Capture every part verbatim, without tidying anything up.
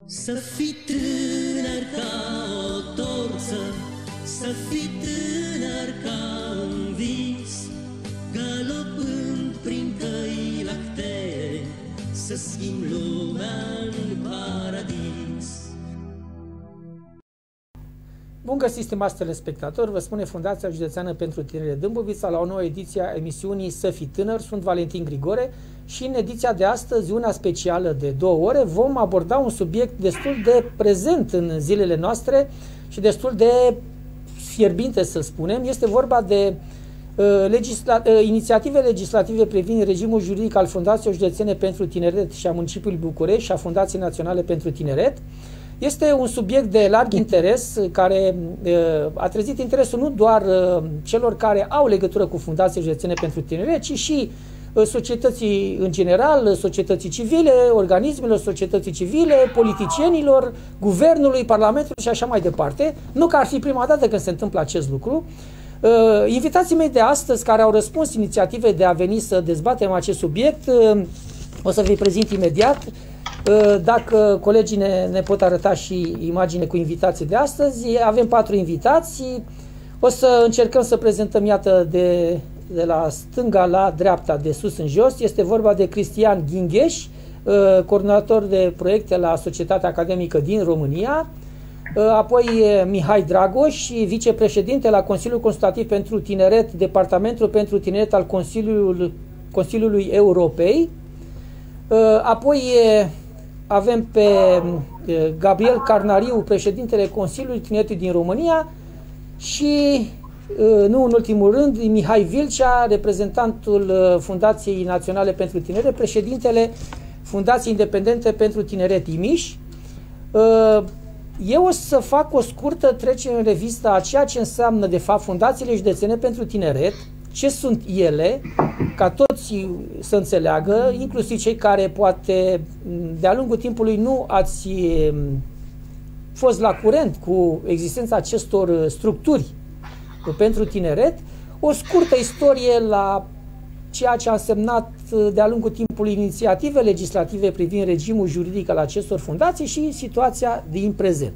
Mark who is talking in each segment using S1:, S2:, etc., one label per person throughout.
S1: Să fii tânăr ca o torță, să fii tânăr ca un vis, galopând prin căi lactee, să schimbi lumea în paradis.
S2: Bun găsit, stimați telespectatori, vă spune Fundația Județeană pentru Tineret Dâmbovița la o nouă ediție a emisiunii Să fii tânăr. Sunt Valentin Grigore și în ediția de astăzi, una specială de două ore, vom aborda un subiect destul de prezent în zilele noastre și destul de fierbinte, să spunem. Este vorba de uh, legisla uh, inițiative legislative privind regimul juridic al Fundației Județene pentru Tineret și a Municipiului București și a Fundației Naționale pentru Tineret. Este un subiect de larg interes care uh, a trezit interesul nu doar uh, celor care au legătură cu Fundația Județene pentru Tineret, ci și uh, societății în general, societății civile, organismelor societății civile, politicienilor, guvernului, parlamentului și așa mai departe. Nu că ar fi prima dată când se întâmplă acest lucru. Uh, invitații mei de astăzi care au răspuns inițiativei de a veni să dezbatem acest subiect, uh, o să vi prezint imediat. Dacă colegii ne, ne pot arăta și imagine cu invitații de astăzi, avem patru invitații. O să încercăm să prezentăm, iată, de, de la stânga la dreapta, de sus în jos. Este vorba de Cristian Ghingheș, coordonator de proiecte la Societatea Academică din România. Apoi Mihai Dragoș, vicepreședinte la Consiliul Consultativ pentru Tineret, Departamentul pentru Tineret al Consiliului, Consiliului Europei. Apoi avem pe Gabriel Carnariu, președintele Consiliului Tineretului din România și, nu în ultimul rând, Mihai Vilcea, reprezentantul Fundației Naționale pentru Tineret, președintele Fundației Independente pentru Tineret Imiș. Eu o să fac o scurtă trecere în revistă a ceea ce înseamnă, de fapt, Fundațiile Județene pentru Tineret, ce sunt ele, ca toți să înțeleagă, inclusiv cei care poate de-a lungul timpului nu ați fost la curent cu existența acestor structuri pentru tineret, o scurtă istorie la ceea ce a însemnat de-a lungul timpului inițiative legislative privind regimul juridic al acestor fundații și situația din prezent.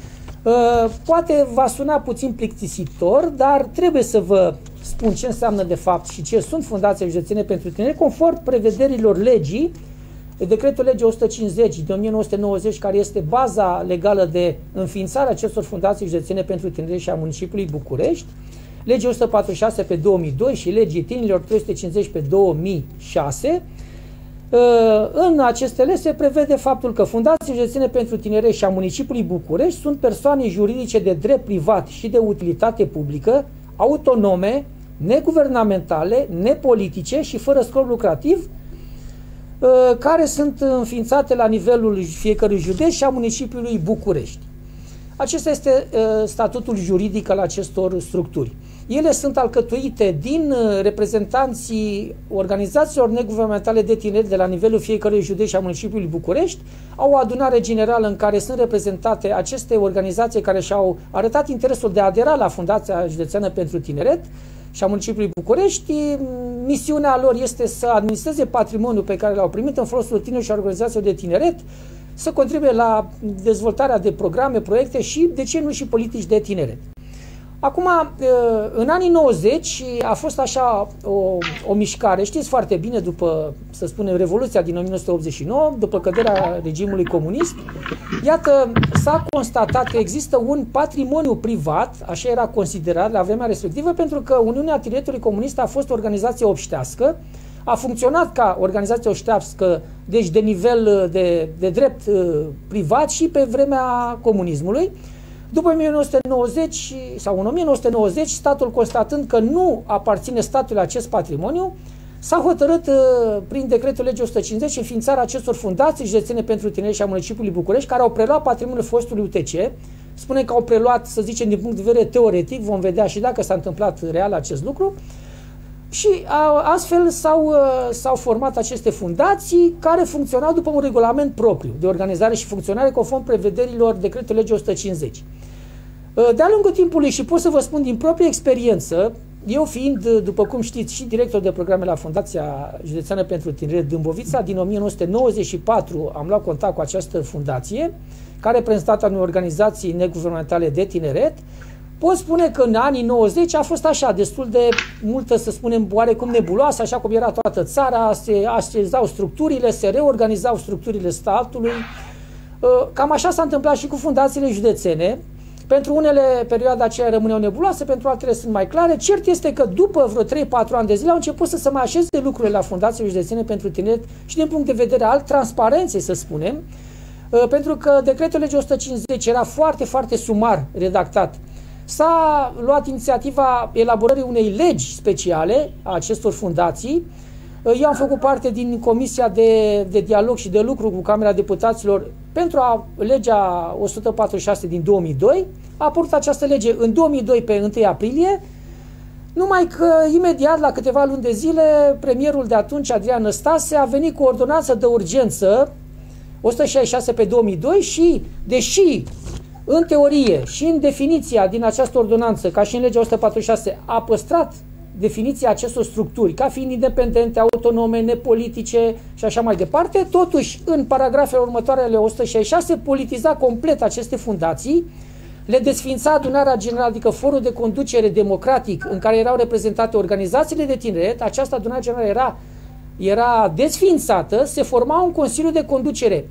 S2: Poate va suna puțin plictisitor, dar trebuie să vă spun ce înseamnă de fapt și ce sunt Fundațiile Județene pentru Tineret, conform prevederilor legii, decretul lege o sută cincizeci din o mie nouă sute nouăzeci, care este baza legală de înființare a acestor Fundații Județene pentru Tineret și a Municipiului București, legea o sută patruzeci și șase pe două mii doi și legii tinerilor trei sute cincizeci pe două mii șase. În acestele se prevede faptul că Fundațiile Județene pentru Tineret și a Municipiului București sunt persoane juridice de drept privat și de utilitate publică, autonome, neguvernamentale, nepolitice și fără scop lucrativ, care sunt înființate la nivelul fiecărui județ și a Municipiului București. Acesta este statutul juridic al acestor structuri. Ele sunt alcătuite din reprezentanții organizațiilor neguvernamentale de tineri de la nivelul fiecărui județ și a Municipiului București. Au o adunare generală în care sunt reprezentate aceste organizații care și-au arătat interesul de a adera la Fundația Județeană pentru Tineret și a Municipiului București. Misiunea lor este să administreze patrimoniul pe care l-au primit în folosul tinerilor și a organizațiilor de tineret, să contribuie la dezvoltarea de programe, proiecte și, de ce nu, și politici de tineret. Acum, în anii nouăzeci a fost așa o, o mișcare, știți foarte bine, după, să spunem, Revoluția din o mie nouă sute optzeci și nouă, după căderea regimului comunist, iată, s-a constatat că există un patrimoniu privat, așa era considerat la vremea respectivă, pentru că Uniunea Tineretului Comunist a fost o organizație obștească, a funcționat ca organizație obștească, deci de nivel de, de drept privat și pe vremea comunismului. După o mie nouă sute nouăzeci sau în o mie nouă sute nouăzeci, statul, constatând că nu aparține statului acest patrimoniu, s-a hotărât prin decretul lege o sută cincizeci înființarea acestor fundații județene pentru tineri și a Municipiului București, care au preluat patrimoniul fostului U T C. Spune că au preluat, să zicem, din punct de vedere teoretic, vom vedea și dacă s-a întâmplat real acest lucru. Și astfel s-au format aceste fundații care funcționau după un regulament propriu de organizare și funcționare conform prevederilor decretului lege o sută cincizeci. De-a lungul timpului, și pot să vă spun din proprie experiență, eu fiind, după cum știți, și director de programe la Fundația Județeană pentru Tineret Dâmbovița, din o mie nouă sute nouăzeci și patru am luat contact cu această fundație, care reprezentată unei organizații neguvernamentale de tineret. Pot spune că în anii nouăzeci a fost așa, destul de multă, să spunem, oarecum nebuloasă, așa cum era toată țara, se așezau structurile, se reorganizau structurile statului. Cam așa s-a întâmplat și cu fundațiile județene. Pentru unele perioada aceea rămâneau nebuloase, pentru altele sunt mai clare. Cert este că după vreo trei patru ani de zile au început să se mai așeze lucrurile la fundațiile județene pentru tineret și din punct de vedere al transparenței, să spunem, pentru că decretul legii o sută cincizeci era foarte, foarte sumar redactat. S-a luat inițiativa elaborării unei legi speciale a acestor fundații. Eu am făcut parte din Comisia de, de Dialog și de Lucru cu Camera Deputaților pentru a, legea o sută patruzeci și șase din două mii doi. A apărut această lege în două mii doi pe întâi aprilie, numai că imediat, la câteva luni de zile, premierul de atunci, Adrian Năstase, a venit cu o ordonanță de urgență o sută șaizeci și șase pe două mii doi și, deși în teorie și în definiția din această ordonanță, ca și în legea o sută patruzeci și șase, a păstrat definiția acestor structuri ca fiind independente, autonome, nepolitice și așa mai departe, totuși în paragrafele următoare ale o sută șaizeci și șase politiza complet aceste fundații, le desfința adunarea generală, adică forul de conducere democratic în care erau reprezentate organizațiile de tineret. Această adunare generală era, era desfințată, se forma un consiliu de conducere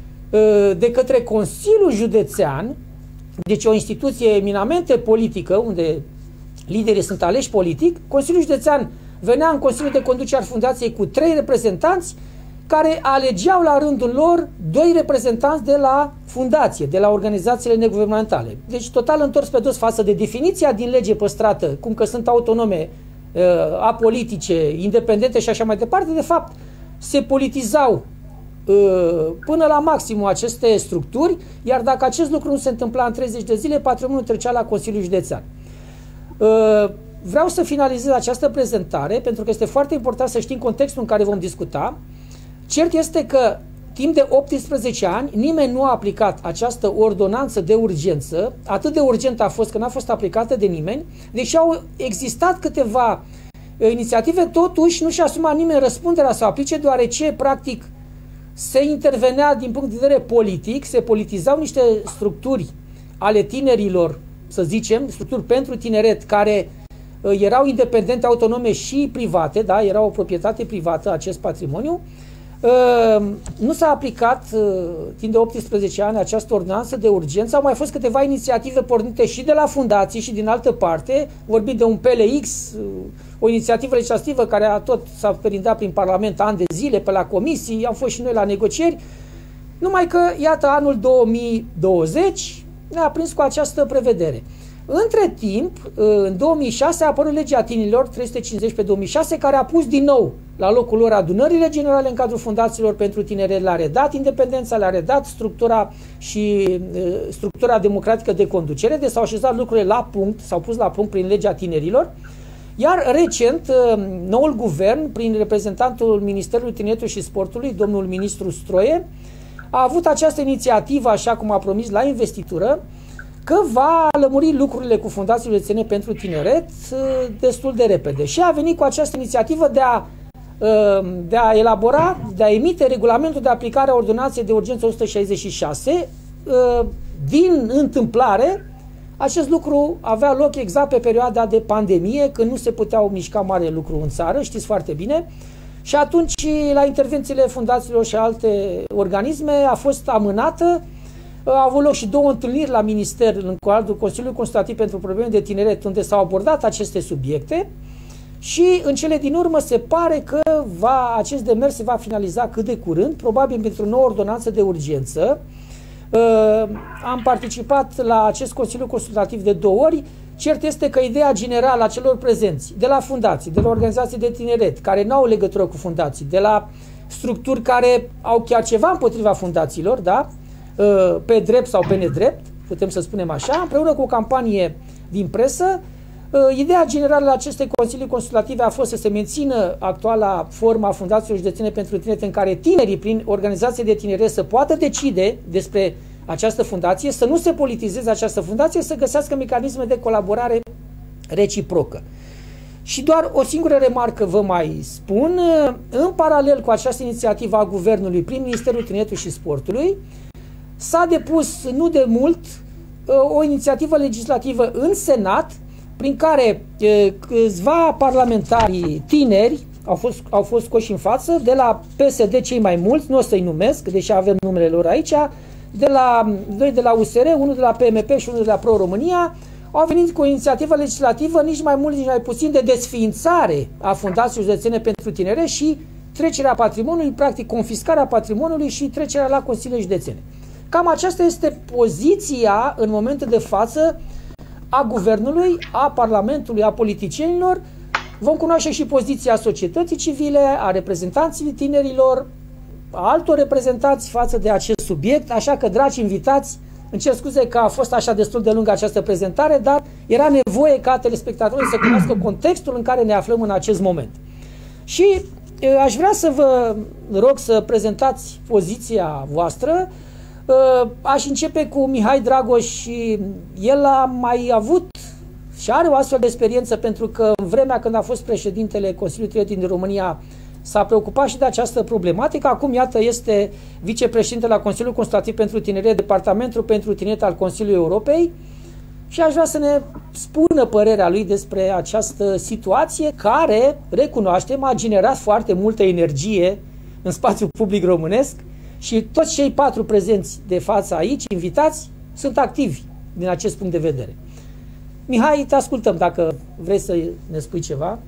S2: de către Consiliul Județean, deci o instituție eminamente politică, unde liderii sunt aleși politic. Consiliul Județean venea în Consiliul de Conducere al Fundației cu trei reprezentanți care alegeau la rândul lor doi reprezentanți de la fundație, de la organizațiile neguvernamentale. Deci total întors pe dos față de definiția din lege păstrată, cum că sunt autonome, apolitice, independente și așa mai departe. De fapt, se politizau până la maximum aceste structuri, iar dacă acest lucru nu se întâmpla în treizeci de zile, patrimoniul trecea la Consiliul Județean. Vreau să finalizez această prezentare pentru că este foarte important să știm contextul în care vom discuta. Cert este că timp de optsprezece ani nimeni nu a aplicat această ordonanță de urgență, atât de urgentă a fost că n-a fost aplicată de nimeni, deși au existat câteva inițiative, totuși nu și-a asumat nimeni răspunderea să o aplice, deoarece practic se intervenea din punct de vedere politic, se politizau niște structuri ale tinerilor, să zicem, structuri pentru tineret care uh, erau independente, autonome și private, da, era o proprietate privată acest patrimoniu. Uh, nu s-a aplicat uh, timp de optsprezece ani această ordonanță de urgență. Au mai fost câteva inițiative pornite și de la fundații și din altă parte, vorbit de un P L X, uh, o inițiativă legislativă care a tot s-a perindat prin Parlament ani de zile, pe la comisii, am fost și noi la negocieri, numai că, iată, anul două mii douăzeci ne-a prins cu această prevedere. Între timp, în două mii șase a apărut legea tinerilor trei sute cincizeci pe două mii șase, care a pus din nou la locul lor adunările generale în cadrul fundațiilor pentru tineret, le-a redat independența, le-a redat structura și uh, structura democratică de conducere, deci s-au așezat lucrurile la punct, s-au pus la punct prin legea tinerilor. Iar recent, uh, noul guvern, prin reprezentantul Ministerului Tineretului și Sportului, domnul ministru Stroie, a avut această inițiativă, așa cum a promis la investitură, că va lămuri lucrurile cu fundațiile județene pentru tineret destul de repede. Și a venit cu această inițiativă de a, de a elabora, de a emite regulamentul de aplicare a ordonanței de urgență o sută șaizeci și șase. Din întâmplare, acest lucru avea loc exact pe perioada de pandemie, când nu se puteau mișca mare lucru în țară, știți foarte bine. Și atunci, la intervențiile fundațiilor și alte organisme, a fost amânată. Au avut loc și două întâlniri la minister, în cadrul Consiliului Consultativ pentru Probleme de Tineret, unde s-au abordat aceste subiecte și în cele din urmă se pare că va, acest demers se va finaliza cât de curând, probabil pentru o nouă ordonanță de urgență. Uh, am participat la acest Consiliu Consultativ de două ori. Cert este că ideea generală a celor prezenți, de la fundații, de la organizații de tineret, care nu au legătură cu fundații, de la structuri care au chiar ceva împotriva fundațiilor, da? Pe drept sau pe nedrept, putem să spunem așa, împreună cu o campanie din presă, ideea generală la acestei consilii consultative a fost să se mențină actuala formă a fundațiilor județene pentru tineret, în care tinerii, prin organizații de tineret, să poată decide despre această fundație, să nu se politizeze această fundație, să găsească mecanisme de colaborare reciprocă. Și doar o singură remarcă vă mai spun, în paralel cu această inițiativă a Guvernului prin Ministerul Tineretului și Sportului, s-a depus nu de mult o inițiativă legislativă în Senat, prin care câțiva parlamentari tineri au fost, au fost scoși în față, de la P S D cei mai mulți, nu o să-i numesc, deși avem numele lor aici, de la, doi de la U S R, unul de la P M P și unul de la Pro-România, au venit cu o inițiativă legislativă nici mai mult, nici mai puțin de desființare a Fundației Județene pentru Tineret și trecerea patrimoniului, practic confiscarea patrimoniului și trecerea la Consiliile Județene. Cam aceasta este poziția în momentul de față a Guvernului, a Parlamentului, a politicienilor. Vom cunoaște și poziția societății civile, a reprezentanților tinerilor, a altor reprezentanți față de acest subiect, așa că, dragi invitați, îmi cer scuze că a fost așa destul de lungă această prezentare, dar era nevoie ca telespectatorii să cunoască contextul în care ne aflăm în acest moment. Și aș vrea să vă rog să prezentați poziția voastră. Aș începe cu Mihai Dragoș și el a mai avut și are o astfel de experiență, pentru că în vremea când a fost președintele Consiliului Tineretului din România s-a preocupat și de această problematică. Acum, iată, este vicepreședinte la Consiliul Consultativ pentru Tineret, Departamentul pentru Tineret al Consiliului Europei, și aș vrea să ne spună părerea lui despre această situație care, recunoaștem, a generat foarte multă energie în spațiul public românesc și toți cei patru prezenți de față aici, invitați, sunt activi din acest punct de vedere. Mihai, te ascultăm dacă vrei să ne spui ceva.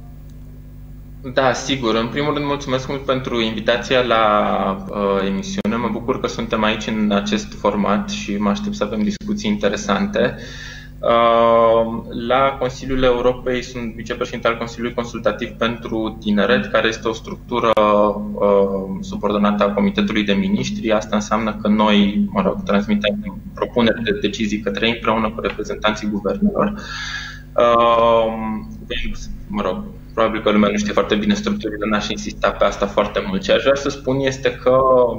S3: Da, sigur. În primul rând, mulțumesc mult pentru invitația la uh, emisiune. Mă bucur că suntem aici în acest format și mă aștept să avem discuții interesante. Uh, la Consiliul Europei sunt vicepreședinte al Consiliului Consultativ pentru Tineret, care este o structură uh, subordonată a Comitetului de Miniștri. Asta înseamnă că noi, mă rog, transmitem propuneri de decizii către ei împreună cu reprezentanții guvernelor. Uh, mă rog, probabil că lumea nu știe foarte bine structurile, n-aș insista pe asta foarte mult. Ce aș vrea să spun este că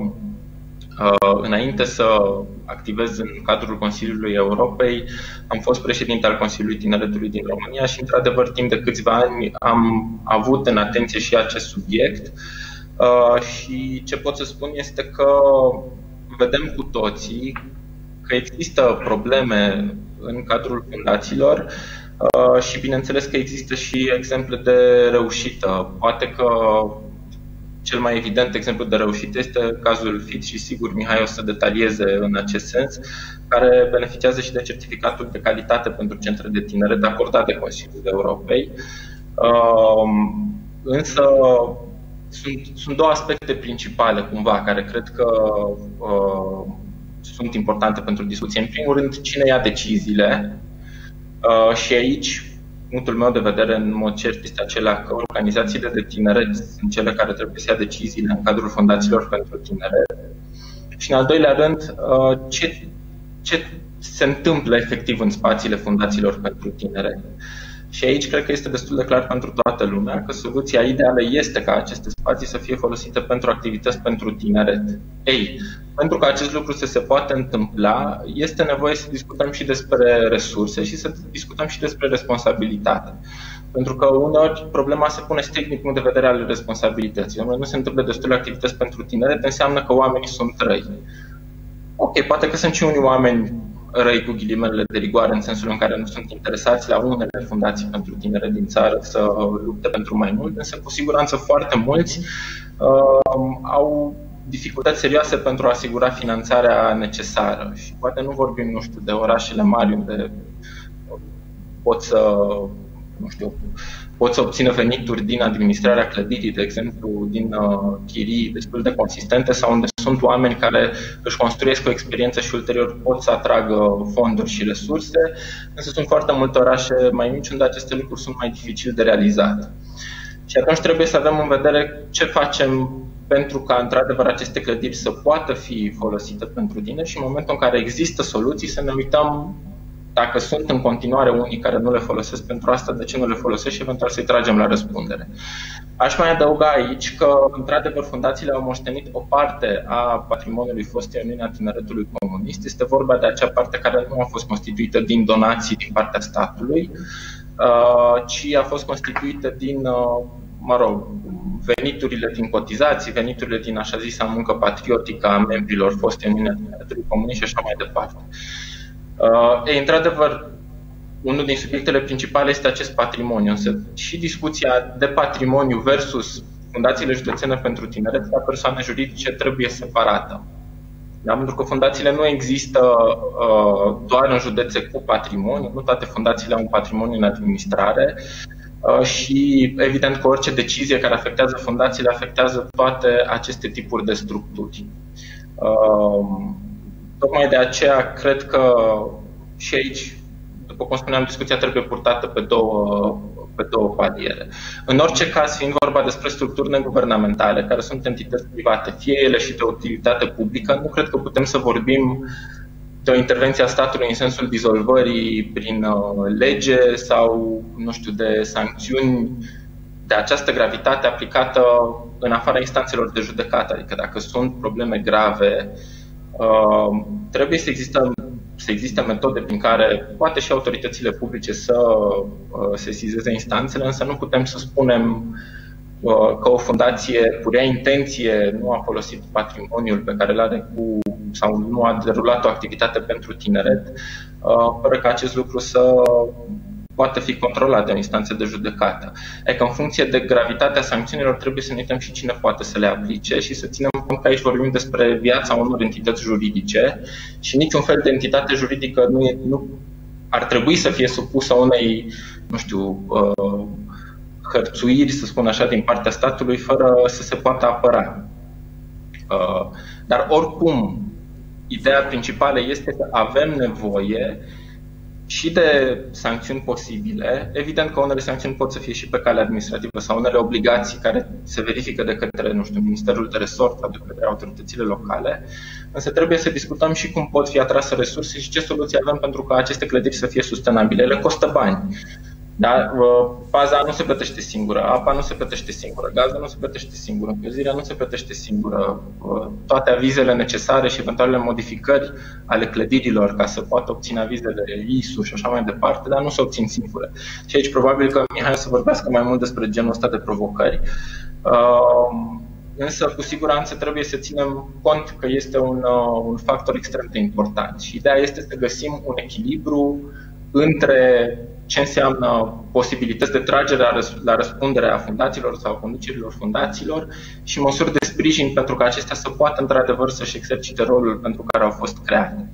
S3: uh, înainte să activez în cadrul Consiliului Europei, am fost președinte al Consiliului Tineretului din România și, într-adevăr, timp de câțiva ani am avut în atenție și acest subiect. Uh, și ce pot să spun este că vedem cu toții că există probleme în cadrul fundațiilor. Uh, și bineînțeles că există și exemple de reușită. Poate că cel mai evident exemplu de reușită este cazul F I T și sigur Mihai o să detalieze în acest sens, care beneficiază și de certificatul de calitate pentru centre de tineret acordat de Consiliul Europei. Uh, însă sunt, sunt două aspecte principale cumva care cred că uh, sunt importante pentru discuție. În primul rând, cine ia deciziile. Uh, și aici, punctul meu de vedere, în mod cert, este acela că organizațiile de tineret sunt cele care trebuie să ia deciziile în cadrul fundațiilor pentru tineret. Și în al doilea rând, uh, ce, ce se întâmplă efectiv în spațiile fundațiilor pentru tineret. Și aici cred că este destul de clar pentru toată lumea că soluția ideală este ca aceste spații să fie folosite pentru activități pentru tineret. Ei, pentru că acest lucru să se poată întâmpla, este nevoie să discutăm și despre resurse și să discutăm și despre responsabilitate. Pentru că uneori problema se pune strict din punct de vedere al responsabilității. Nu se întâmplă destule activități pentru tineret, înseamnă că oamenii sunt răi. Ok, poate că sunt și unii oameni răi cu ghilimelele de rigoare, în sensul în care nu sunt interesați la unele fundații pentru tinere din țară să lupte pentru mai mult, însă cu siguranță foarte mulți uh, au dificultăți serioase pentru a asigura finanțarea necesară. Și poate nu vorbim, nu știu, de orașele mari unde pot să, nu știu, pot să obțină venituri din administrarea clădirii, de exemplu, din uh, chirii destul de consistente, sau unde sunt oameni care își construiesc o experiență și ulterior pot să atragă fonduri și resurse, însă sunt foarte multe orașe mai mici unde aceste lucruri sunt mai dificil de realizat. Și atunci trebuie să avem în vedere ce facem pentru ca, într-adevăr, aceste clădiri să poată fi folosite pentru tineri și în momentul în care există soluții să ne uităm dacă sunt în continuare unii care nu le folosesc pentru asta, de ce nu le folosesc și eventual să-i tragem la răspundere. Aș mai adăuga aici că, într-adevăr, fundațiile au moștenit o parte a patrimoniului fostei Uniunii a Tineretului Comunist. Este vorba de acea parte care nu a fost constituită din donații din partea statului, ci a fost constituită din, mă rog, veniturile din cotizații, veniturile din așa zisa muncă patriotică a membrilor foste Uniunea Tineretului Comunist și așa mai departe. E, într-adevăr, unul din subiectele principale este acest patrimoniu, însă și discuția de patrimoniu versus fundațiile județene pentru tineret ca persoane juridice trebuie separată. Da? Pentru că fundațiile nu există uh, doar în județe cu patrimoniu, nu toate fundațiile au un patrimoniu în administrare uh, și evident că orice decizie care afectează fundațiile afectează toate aceste tipuri de structuri. Uh, tocmai de aceea cred că și aici, după cum spuneam, discuția trebuie purtată pe două, pe două paliere. În orice caz, fiind vorba despre structuri neguvernamentale, care sunt entități private, fie ele și de utilitate publică, nu cred că putem să vorbim de o intervenție a statului în sensul dizolvării prin lege sau, nu știu, de sancțiuni de această gravitate aplicată în afara instanțelor de judecată. Adică dacă sunt probleme grave, trebuie să există să existe metode prin care poate și autoritățile publice să sesizeze instanțele, însă nu putem să spunem că o fundație cu rea intenție nu a folosit patrimoniul pe care îl are cu, sau nu a derulat o activitate pentru tineret, fără ca acest lucru să poate fi controlat de o instanță de judecată. E că în funcție de gravitatea sancțiunilor trebuie să ne uităm și cine poate să le aplice și să ținem cont că aici vorbim despre viața unor entități juridice și niciun fel de entitate juridică nu, e, nu ar trebui să fie supusă unei, nu știu, uh, hărțuiri, să spun așa, din partea statului fără să se poată apăra. Uh, dar oricum, ideea principală este că avem nevoie și de sancțiuni posibile. Evident că unele sancțiuni pot să fie și pe cale administrativă sau unele obligații care se verifică de către, nu știu, Ministerul de Resort sau de către autoritățile locale, însă trebuie să discutăm și cum pot fi atrase resurse și ce soluții avem pentru ca aceste clădiri să fie sustenabile. Ele costă bani. Da? Paza nu se plătește singură, apa nu se plătește singură, gazul nu se plătește singură, încălzirea nu se plătește singură, toate avizele necesare și eventuale modificări ale clădirilor ca să poată obține avizele I S U și așa mai departe, dar nu se obțin singure. Și aici probabil că Mihai o să vorbească mai mult despre genul ăsta de provocări. Însă, cu siguranță, trebuie să ținem cont că este un, un factor extrem de important și ideea este să găsim un echilibru între ce înseamnă posibilități de tragere la răspundere a fundațiilor sau a conducerilor fundațiilor și măsuri de sprijin pentru ca acestea să poată într-adevăr să-și exercite rolul pentru care au fost create.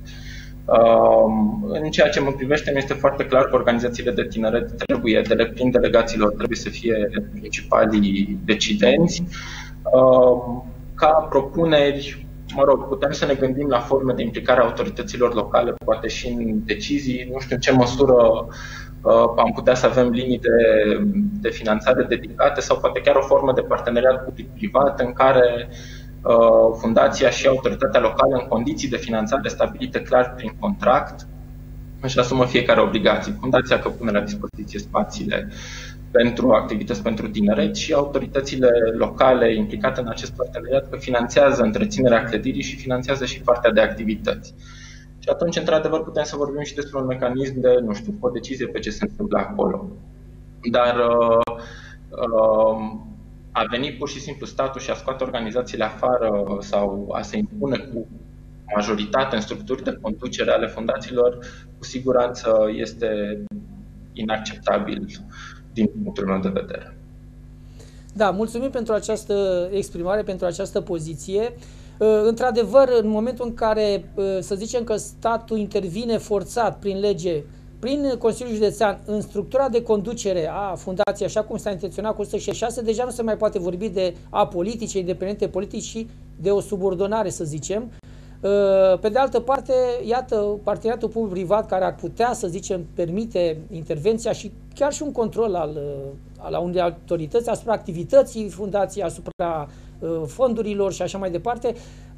S3: În ceea ce mă privește, mi este foarte clar că organizațiile de tineret trebuie, de prin delegațiilor, trebuie să fie principalii decidenți. Ca propuneri, mă rog, putem să ne gândim la forme de implicare a autorităților locale, poate și în decizii, nu știu în ce măsură uh, am putea să avem linii de, de finanțare dedicate sau poate chiar o formă de parteneriat public-privat în care uh, fundația și autoritatea locală, în condiții de finanțare stabilite clar prin contract, își asumă fiecare obligație. Fundația că pune la dispoziție spațiile pentru activități pentru tineret și autoritățile locale implicate în acest parteneriat că finanțează întreținerea clădirii și finanțează și partea de activități. Și atunci, într-adevăr, putem să vorbim și despre un mecanism de, nu știu, o decizie pe ce se întâmplă acolo. Dar uh, uh, a venit pur și simplu statul și a scoate organizațiile afară sau a se impune cu majoritate în structuri de conducere ale fundațiilor, cu siguranță este inacceptabil din punctul meu de vedere.
S2: Da, mulțumim pentru această exprimare, pentru această poziție. Într-adevăr, în momentul în care, să zicem că statul intervine forțat prin lege, prin Consiliul Județean, în structura de conducere a fundației, așa cum s-a intenționat cu o sută șaizeci și șase, deja nu se mai poate vorbi de apolitice, independente politici și de o subordonare, să zicem. Pe de altă parte, iată, parteneriatul public-privat care ar putea, să zicem, permite intervenția și chiar și un control al, al unei autorități asupra activității fundației, asupra fondurilor și așa mai departe,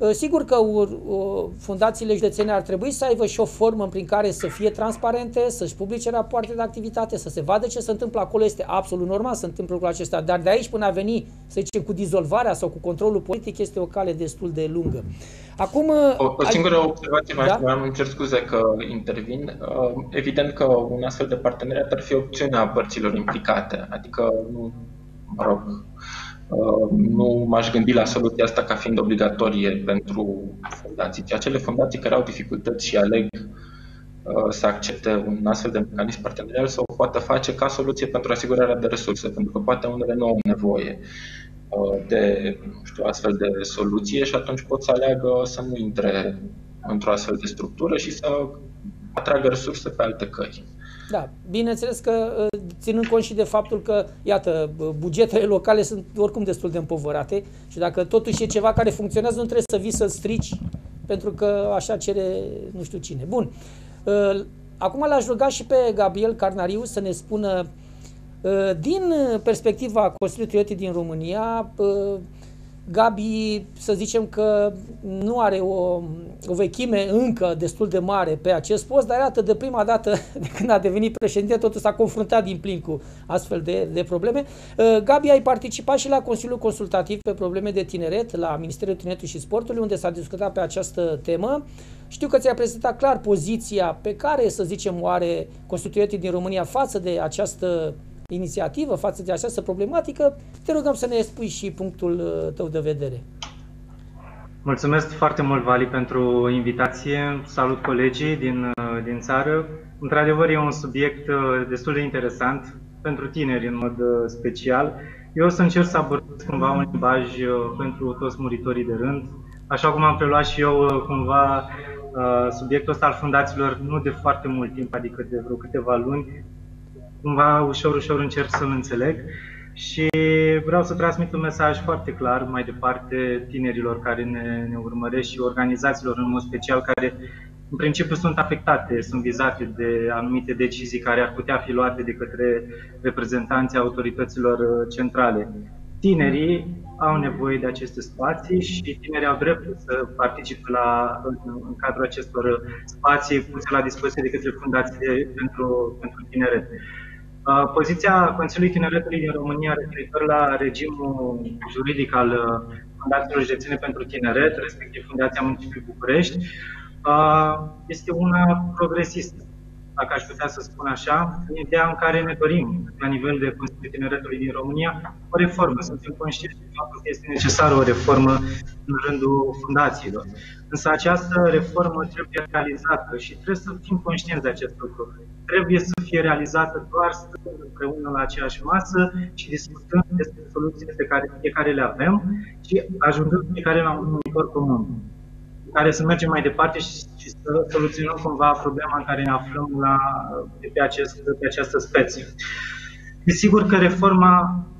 S2: Sigur că fundațiile județene ar trebui să aibă și o formă prin care să fie transparente, să-și publice rapoarte de activitate, să se vadă ce se întâmplă acolo. Este absolut normal să se întâmplă lucrul acesta, dar de aici până a veni, să zicem, cu dizolvarea sau cu controlul politic, este o cale destul de lungă. Acum,
S3: o, o singură observație, mai da? Îmi cer scuze că intervin. Evident că un astfel de parteneriat ar fi opțiunea părților implicate, adică nu, mă rog, nu m-aș gândi la soluția asta ca fiind obligatorie pentru fundații, ci acele fundații care au dificultăți și aleg să accepte un astfel de mecanism partenerial să o poată face ca soluție pentru asigurarea de resurse, pentru că poate unele nu au nevoie de, nu știu, astfel de soluție și atunci pot să aleagă să nu intre într-o astfel de structură și să atragă resurse pe alte căi.
S2: Da, bineînțeles că ținând cont și de faptul că, iată, bugetele locale sunt oricum destul de împovărate și dacă totuși e ceva care funcționează, nu trebuie să vii să-l strici, pentru că așa cere nu știu cine. Bun, acum l-aș ruga și pe Gabriel Carnariu să ne spună, din perspectiva Consiliului Tineretului din România, Gabi, să zicem că nu are o, o vechime încă destul de mare pe acest post, dar iată, de prima dată de când a devenit președinte, totul s-a confruntat din plin cu astfel de, de probleme. Gabi, ai participat și la Consiliul Consultativ pe probleme de tineret la Ministerul Tineretului și Sportului, unde s-a discutat pe această temă. Știu că ți-a prezentat clar poziția pe care, să zicem, o are Consiliul Tineretului din România față de această inițiativă, față de această problematică. Te rugăm să ne spui și punctul tău de vedere.
S4: Mulțumesc foarte mult, Vali, pentru invitație. Salut colegii din, din țară. Într-adevăr, e un subiect destul de interesant pentru tineri în mod special. Eu o să încerc să abordez cumva un limbaj pentru toți muritorii de rând. Așa cum am preluat și eu cumva subiectul ăsta al fundațiilor nu de foarte mult timp, adică de vreo câteva luni, cumva ușor, ușor încerc să-l înțeleg și vreau să transmit un mesaj foarte clar mai departe tinerilor care ne, ne urmăresc și organizațiilor în mod special care în principiu sunt afectate, sunt vizate de anumite decizii care ar putea fi luate de către reprezentanții autorităților centrale. Tinerii au nevoie de aceste spații și tinerii au dreptul să participe la, în, în cadrul acestor spații puse la dispoziție de către fundații pentru, pentru tineret. Poziția Consiliului Tineretului din România referitor la regimul juridic al fundațiilor județene pentru tineret, respectiv Fundația Municipiului București, este una progresistă, dacă aș putea să spun așa, în ideea în care ne dorim, la nivel de Consiliul Tineretului din România, o reformă. Suntem conștienți de faptul că este necesară o reformă în rândul fundațiilor. Însă această reformă trebuie realizată și trebuie să fim conștienți de acest lucru. Trebuie să fie realizată doar stând împreună la aceeași masă și discutând despre soluțiile pe care fiecare le avem și ajungând fiecare la un numitor comun, care să mergem mai departe și, și să soluționăm cumva problema în care ne aflăm la, pe, acest, pe această specie. Desigur că reforma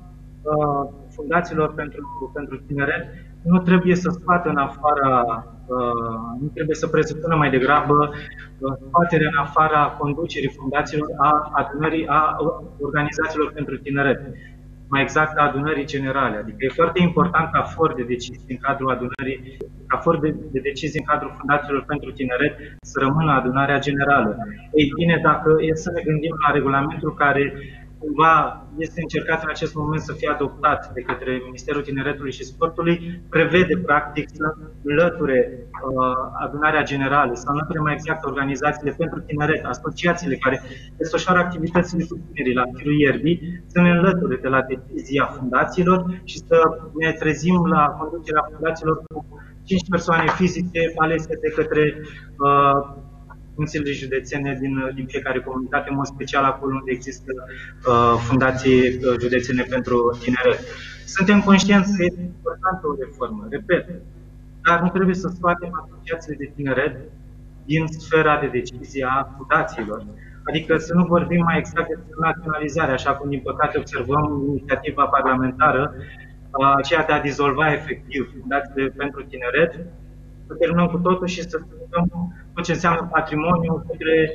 S4: uh, fundațiilor pentru, pentru tineret nu trebuie să scoată în afara, uh, nu trebuie să presupună mai degrabă uh, scoaterea în afara conducerii fundațiilor a adunării a organizațiilor pentru tineret. Mai exact a adunării generale. Adică e foarte important ca for de decizii în cadrul adunării, ca for de, de decizii în cadrul fundațiilor pentru tineret să rămână adunarea generală. Ei bine, dacă e să ne gândim la regulamentul care cumva este încercat în acest moment să fie adoptat de către Ministerul Tineretului și Sportului, prevede practic să înlăture uh, adunarea generală, să înlăture mai exact organizațiile pentru tineret, asociațiile care desfășoară activitățile cu tinerii la firul ierbii, să ne înlăture de la decizia fundațiilor și să ne trezim la conducerea fundațiilor cu cinci persoane fizice alese de către uh, fundațiile județene din, din fiecare comunitate, în mod special acolo unde există uh, fundații județene pentru tineret. Suntem conștienți că este importantă o reformă, repet, dar nu trebuie să scoatem asociațiile de tineret din sfera de decizie a fundațiilor. Adică să nu vorbim mai exact despre naționalizare, așa cum din păcate observăm inițiativa parlamentară, uh, aceea de a dizolva efectiv fundațiile pentru tineret, să terminăm cu totul și să vedem tot ce înseamnă patrimoniu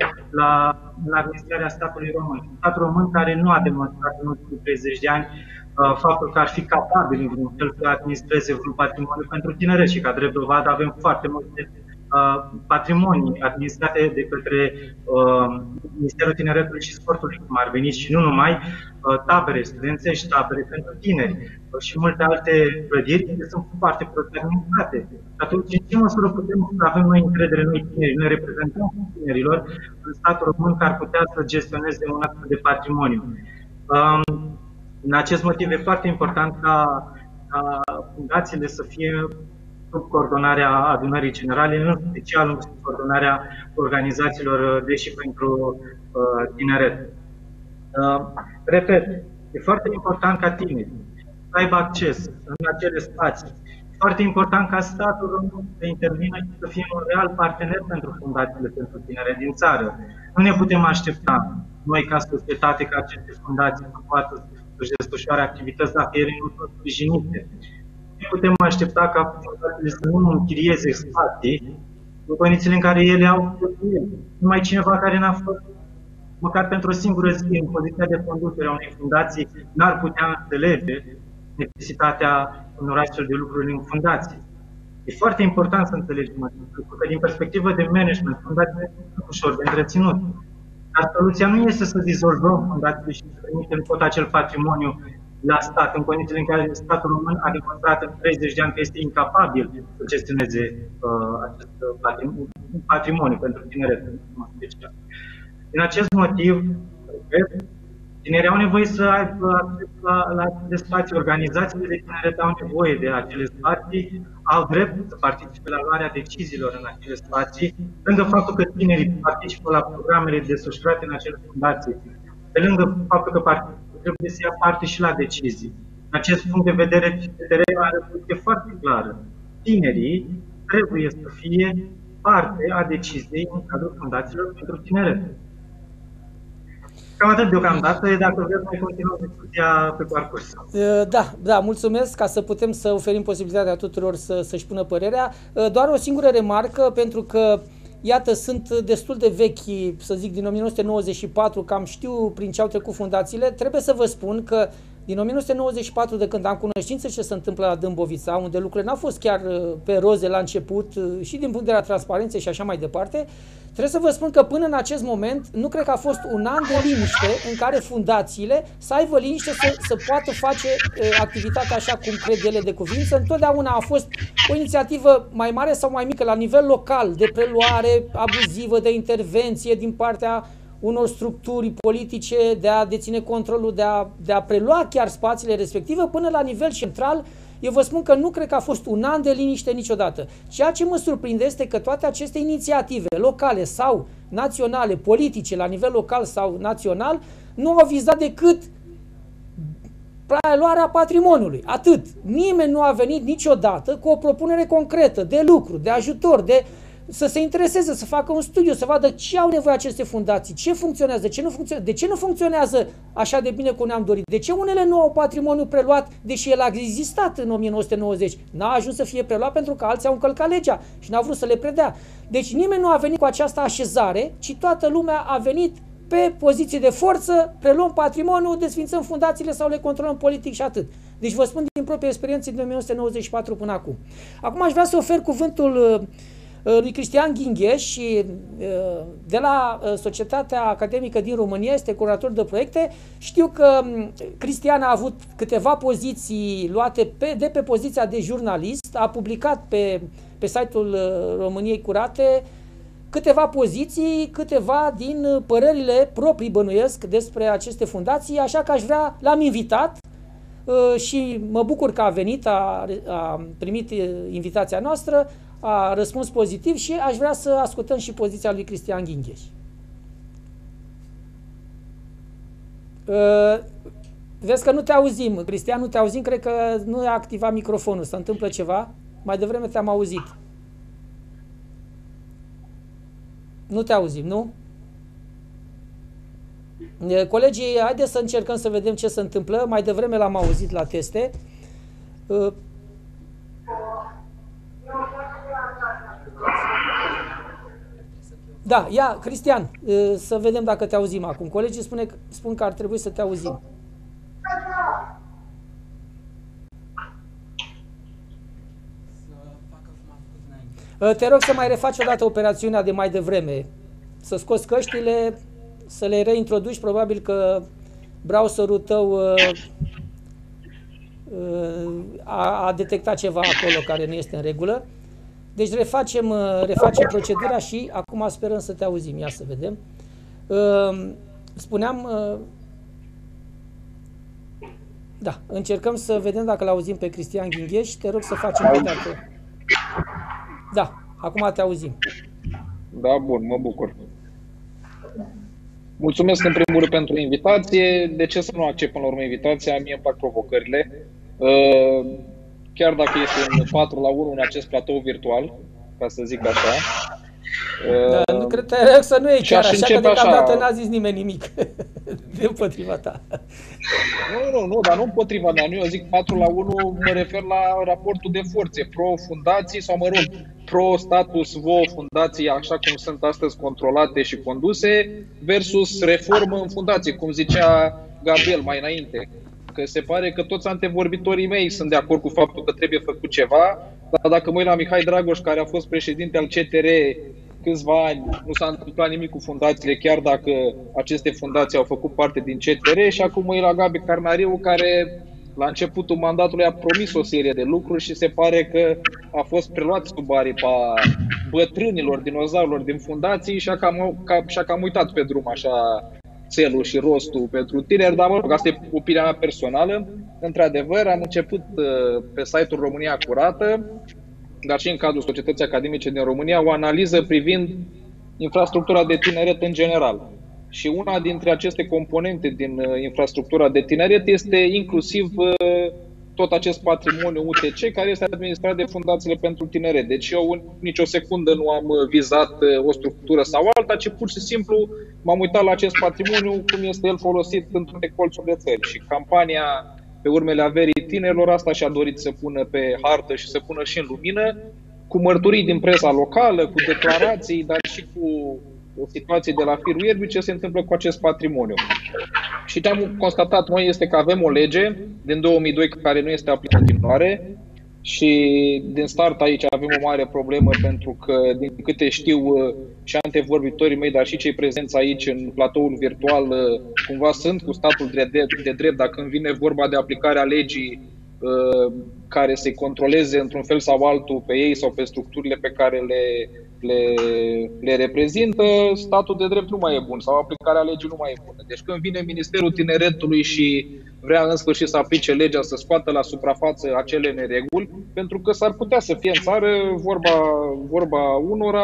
S4: la, la administrarea statului român. Un stat român care nu a demonstrat în ultimii treizeci de ani faptul că ar fi capabil în vreun fel să administreze vreun patrimoniu pentru tineret și ca drept dovadă avem foarte multe patrimonii administrate de către uh, Ministerul Tineretului și Sportului, cum ar veni, și nu numai, uh, tabere studențești, tabere pentru tineri uh, și multe alte clădiri care sunt foarte prost administrate. Atunci, în ce măsură putem să avem noi încredere în noi tineri, noi reprezentăm tinerilor în statul român care ar putea să gestioneze un astfel de patrimoniu? Uh, în acest motiv e foarte important ca, ca fundațiile să fie sub coordonarea adunării generale, în special sub coordonarea organizațiilor de și pentru uh, tineret. Uh, repet, e foarte important ca tinerii să aibă acces în acele spații. E foarte important ca statul român să intervină și să fie un real partener pentru fundațiile pentru tineret din țară. Nu ne putem aștepta noi ca societate, ca aceste fundații să poată să-și desfășoare activități dacă ele nu sunt sprijinite. Nu putem aștepta ca fundațiile să nu închirieze spații în condițiile în care ele au numai cineva care n-a fost măcar pentru o singură zi în poziția de conducere a unei fundații n-ar putea înțelege necesitatea unor astfel de lucruri în fundații. E foarte important să înțelegem acest lucru, că din perspectivă de management, fundațiile sunt ușor de întreținut. Dar soluția nu este să dizolvăm fundațiile și să trimitem tot acel patrimoniu la stat, în condițiile în care statul român a demonstrat în treizeci de ani că este incapabil să gestioneze uh, acest patrimoniu, patrimoniu pentru tineret. Din acest motiv, cred, tinerii au nevoie să aibă acces la, la acele spații. Organizațiile de tineret au nevoie de acele spații, au dreptul să participe la luarea deciziilor în acele spații, lângă faptul că tinerii participă la programele desfășurate în acele fundații, pe lângă faptul că participă, trebuie să ia parte și la decizii. În acest punct de vedere, C T R are o poziție foarte clară. Tinerii trebuie să fie parte a deciziei în cadrul fundațiilor pentru tineret. Cam atât deocamdată, dacă vreți, mai continuăm discuția pe parcurs.
S2: Da, da, mulțumesc, ca să putem să oferim posibilitatea tuturor să, să-și pună părerea. Doar o singură remarcă, pentru că iată, sunt destul de vechi, să zic, din o mie nouă sute nouăzeci și patru, cam știu prin ce au trecut fundațiile. Trebuie să vă spun că din o mie nouă sute nouăzeci și patru, de când am cunoștință ce se întâmplă la Dâmbovița, unde lucrurile n-au fost chiar pe roze la început și din punct de vedere a transparenței și așa mai departe, trebuie să vă spun că până în acest moment nu cred că a fost un an de liniște în care fundațiile să aibă liniște să, să poată face uh, activitatea așa cum cred ele de cuvință. Întotdeauna a fost o inițiativă mai mare sau mai mică la nivel local, de preluare abuzivă, de intervenție din partea unor structuri politice, de a deține controlul, de a, de a prelua chiar spațiile respective, până la nivel central. Eu vă spun că nu cred că a fost un an de liniște niciodată. Ceea ce mă surprinde este că toate aceste inițiative locale sau naționale, politice, la nivel local sau național, nu au vizat decât preluarea patrimoniului. Atât. Nimeni nu a venit niciodată cu o propunere concretă de lucru, de ajutor, de să se intereseze, să facă un studiu, să vadă ce au nevoie aceste fundații, ce funcționează, ce nu funcționează, de ce nu funcționează așa de bine cum ne-am dorit, de ce unele nu au patrimoniu preluat, deși el a existat în o mie nouă sute nouăzeci, n-a ajuns să fie preluat pentru că alții au încălcat legea și n-au vrut să le predea. Deci nimeni nu a venit cu această așezare, ci toată lumea a venit pe poziție de forță, preluăm patrimoniul, desfințăm fundațiile sau le controlăm politic și atât. Deci vă spun din proprie experiență din o mie nouă sute nouăzeci și patru până acum. Acum aș vrea să ofer cuvântul lui Cristian Ghingheș și de la Societatea Academică din România, este coordonator de proiecte. Știu că Cristian a avut câteva poziții luate pe, de pe poziția de jurnalist, a publicat pe, pe site-ul României Curate câteva poziții, câteva din părerile proprii, bănuiesc, despre aceste fundații, așa că aș vrea, l-am invitat și mă bucur că a venit, a, a primit invitația noastră, a răspuns pozitiv și aș vrea să ascultăm și poziția lui Cristian Ghingheș. Uh, vezi că nu te auzim, Cristian, nu te auzim, cred că nu a activat microfonul, se întâmplă ceva, mai devreme te-am auzit. Nu te auzim, nu? Uh, colegii, haideți să încercăm să vedem ce se întâmplă, mai devreme l-am auzit la teste. Uh, Da, ia, Cristian, să vedem dacă te auzim acum. Colegii spune, spun că ar trebui să te auzim. Te rog să mai refaci o dată operațiunea de mai devreme. Să scoți căștile, să le reintroduci, probabil că browserul tău a, a detectat ceva acolo care nu este în regulă. Deci refacem, refacem procedura și acum sperăm să te auzim. Ia să vedem. Spuneam, da, încercăm să vedem dacă l-auzim pe Cristian Ghingheș. Te rog să facem o dată. Da, acum te auzim.
S5: Da, bun, mă bucur. Mulțumesc în primul rând pentru invitație. De ce să nu accept până la urmă invitația? Mie îmi plac provocările. Chiar dacă este un patru la unu în acest platou virtual, ca să zic așa.
S2: Da, nu cred, te rog să nu e chiar așa, că deocamdată n-a zis nimeni nimic de împotriva ta.
S5: Nu, nu, nu, dar nu împotriva mea. Nu, eu zic patru la unu, mă refer la raportul de forțe, pro-fundații sau, mă rog, pro-status quo fundații, așa cum sunt astăzi controlate și conduse, versus reformă în fundație, cum zicea Gabriel mai înainte. Că se pare că toți antevorbitorii mei sunt de acord cu faptul că trebuie făcut ceva, dar dacă mă uit la Mihai Dragoș, care a fost președinte al C T R câțiva ani, nu s-a întâmplat nimic cu fundațiile, chiar dacă aceste fundații au făcut parte din C T R, și acum mă uit la Gabi Carnariu, care la începutul mandatului a promis o serie de lucruri și se pare că a fost preluat sub aripa bătrânilor, dinozaurilor din fundații și a cam, și-a cam uitat pe drum așa țelul și rostul pentru tineri, dar mă rog, asta e opinia mea personală. Într-adevăr, am început pe site-ul România Curată, dar și în cadrul Societății Academice din România, o analiză privind infrastructura de tineret în general. Și una dintre aceste componente din infrastructura de tineret este inclusiv tot acest patrimoniu U T C care este administrat de fundațiile pentru tineret. Deci eu nicio secundă nu am vizat o structură sau alta, ci pur și simplu m-am uitat la acest patrimoniu, cum este el folosit în toate colțurile țării. Și campania Pe urmele averii tinerilor, asta și-a dorit să pună pe hartă și să pună și în lumină, cu mărturii din presa locală, cu declarații, dar și cu o situație de la firul ierbii, ce se întâmplă cu acest patrimoniu. Și ce am constatat noi este că avem o lege din două mii doi care nu este aplicată în continuare și din start aici avem o mare problemă, pentru că, din câte știu și antevorbitorii mei, dar și cei prezenți aici în platoul virtual, cumva sunt cu statul de drept, de drept dacă îmi vine vorba de aplicarea legii care să-i controleze într-un fel sau altul pe ei sau pe structurile pe care le, le, le reprezintă, statul de drept nu mai e bun sau aplicarea legii nu mai e bună. Deci când vine Ministerul Tineretului și vrea în sfârșit să aplice legea, să scoată la suprafață acele nereguli, pentru că s-ar putea să fie în țară, vorba, vorba unora,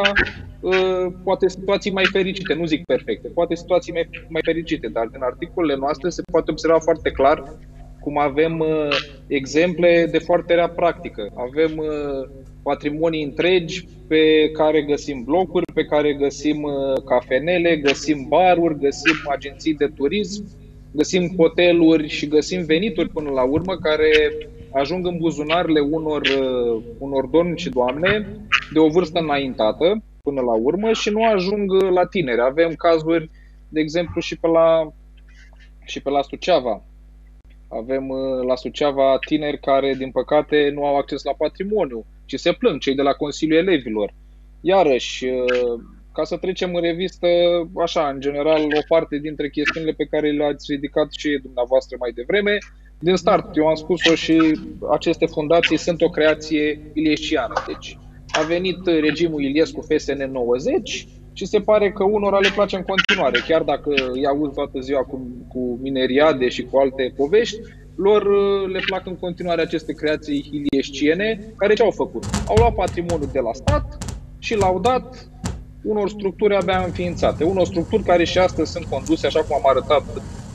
S5: poate situații mai fericite, nu zic perfecte, poate situații mai, mai fericite, dar din articolele noastre se poate observa foarte clar cum avem uh, exemple de foarte rea practică. Avem uh, patrimonii întregi pe care găsim blocuri, pe care găsim uh, cafenele, găsim baruri, găsim agenții de turism, găsim hoteluri și găsim venituri până la urmă care ajung în buzunarele unor, uh, unor domni și doamne de o vârstă înaintată până la urmă și nu ajung la tineri. Avem cazuri, de exemplu, și pe la, și pe la Suceava. Avem la Suceava tineri care, din păcate, nu au acces la patrimoniu, ci se plâng, cei de la Consiliul Elevilor. Iarăși, ca să trecem în revistă, așa, în general, o parte dintre chestiunile pe care le-ați ridicat și dumneavoastră mai devreme, din start, eu am spus-o și aceste fundații sunt o creație iliesciană. Deci, a venit regimul Iliescu F S N nouăzeci și se pare că unora le place în continuare, chiar dacă îi auzi toată ziua cu, cu mineriade și cu alte povești, lor le plac în continuare aceste creații iliesciene, care ce au făcut? Au luat patrimoniul de la stat și l-au dat unor structuri abia înființate, unor structuri care și astăzi sunt conduse, așa cum am arătat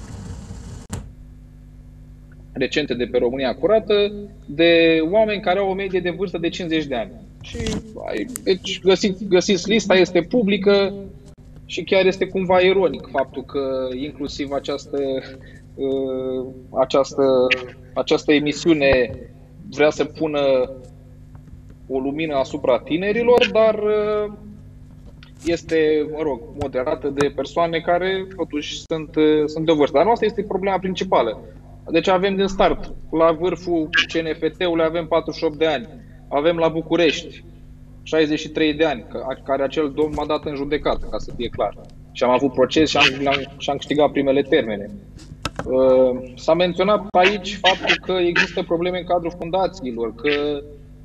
S5: recente de pe România Curată, de oameni care au o medie de vârstă de cincizeci de ani. Și deci găsiți, găsiți lista, este publică și chiar este cumva ironic faptul că inclusiv această, această, această emisiune vrea să pună o lumină asupra tinerilor, dar este, mă rog, moderată de persoane care totuși sunt, sunt de vârstă. Dar nu asta este problema principală. Deci avem din start, la vârful C N F T-ului avem patruzeci și opt de ani, avem la București șaizeci și trei de ani, care acel domn m-a dat în judecată, ca să fie clar. Și am avut proces și am, și am câștigat primele termene. S-a menționat aici faptul că există probleme în cadrul fundațiilor, că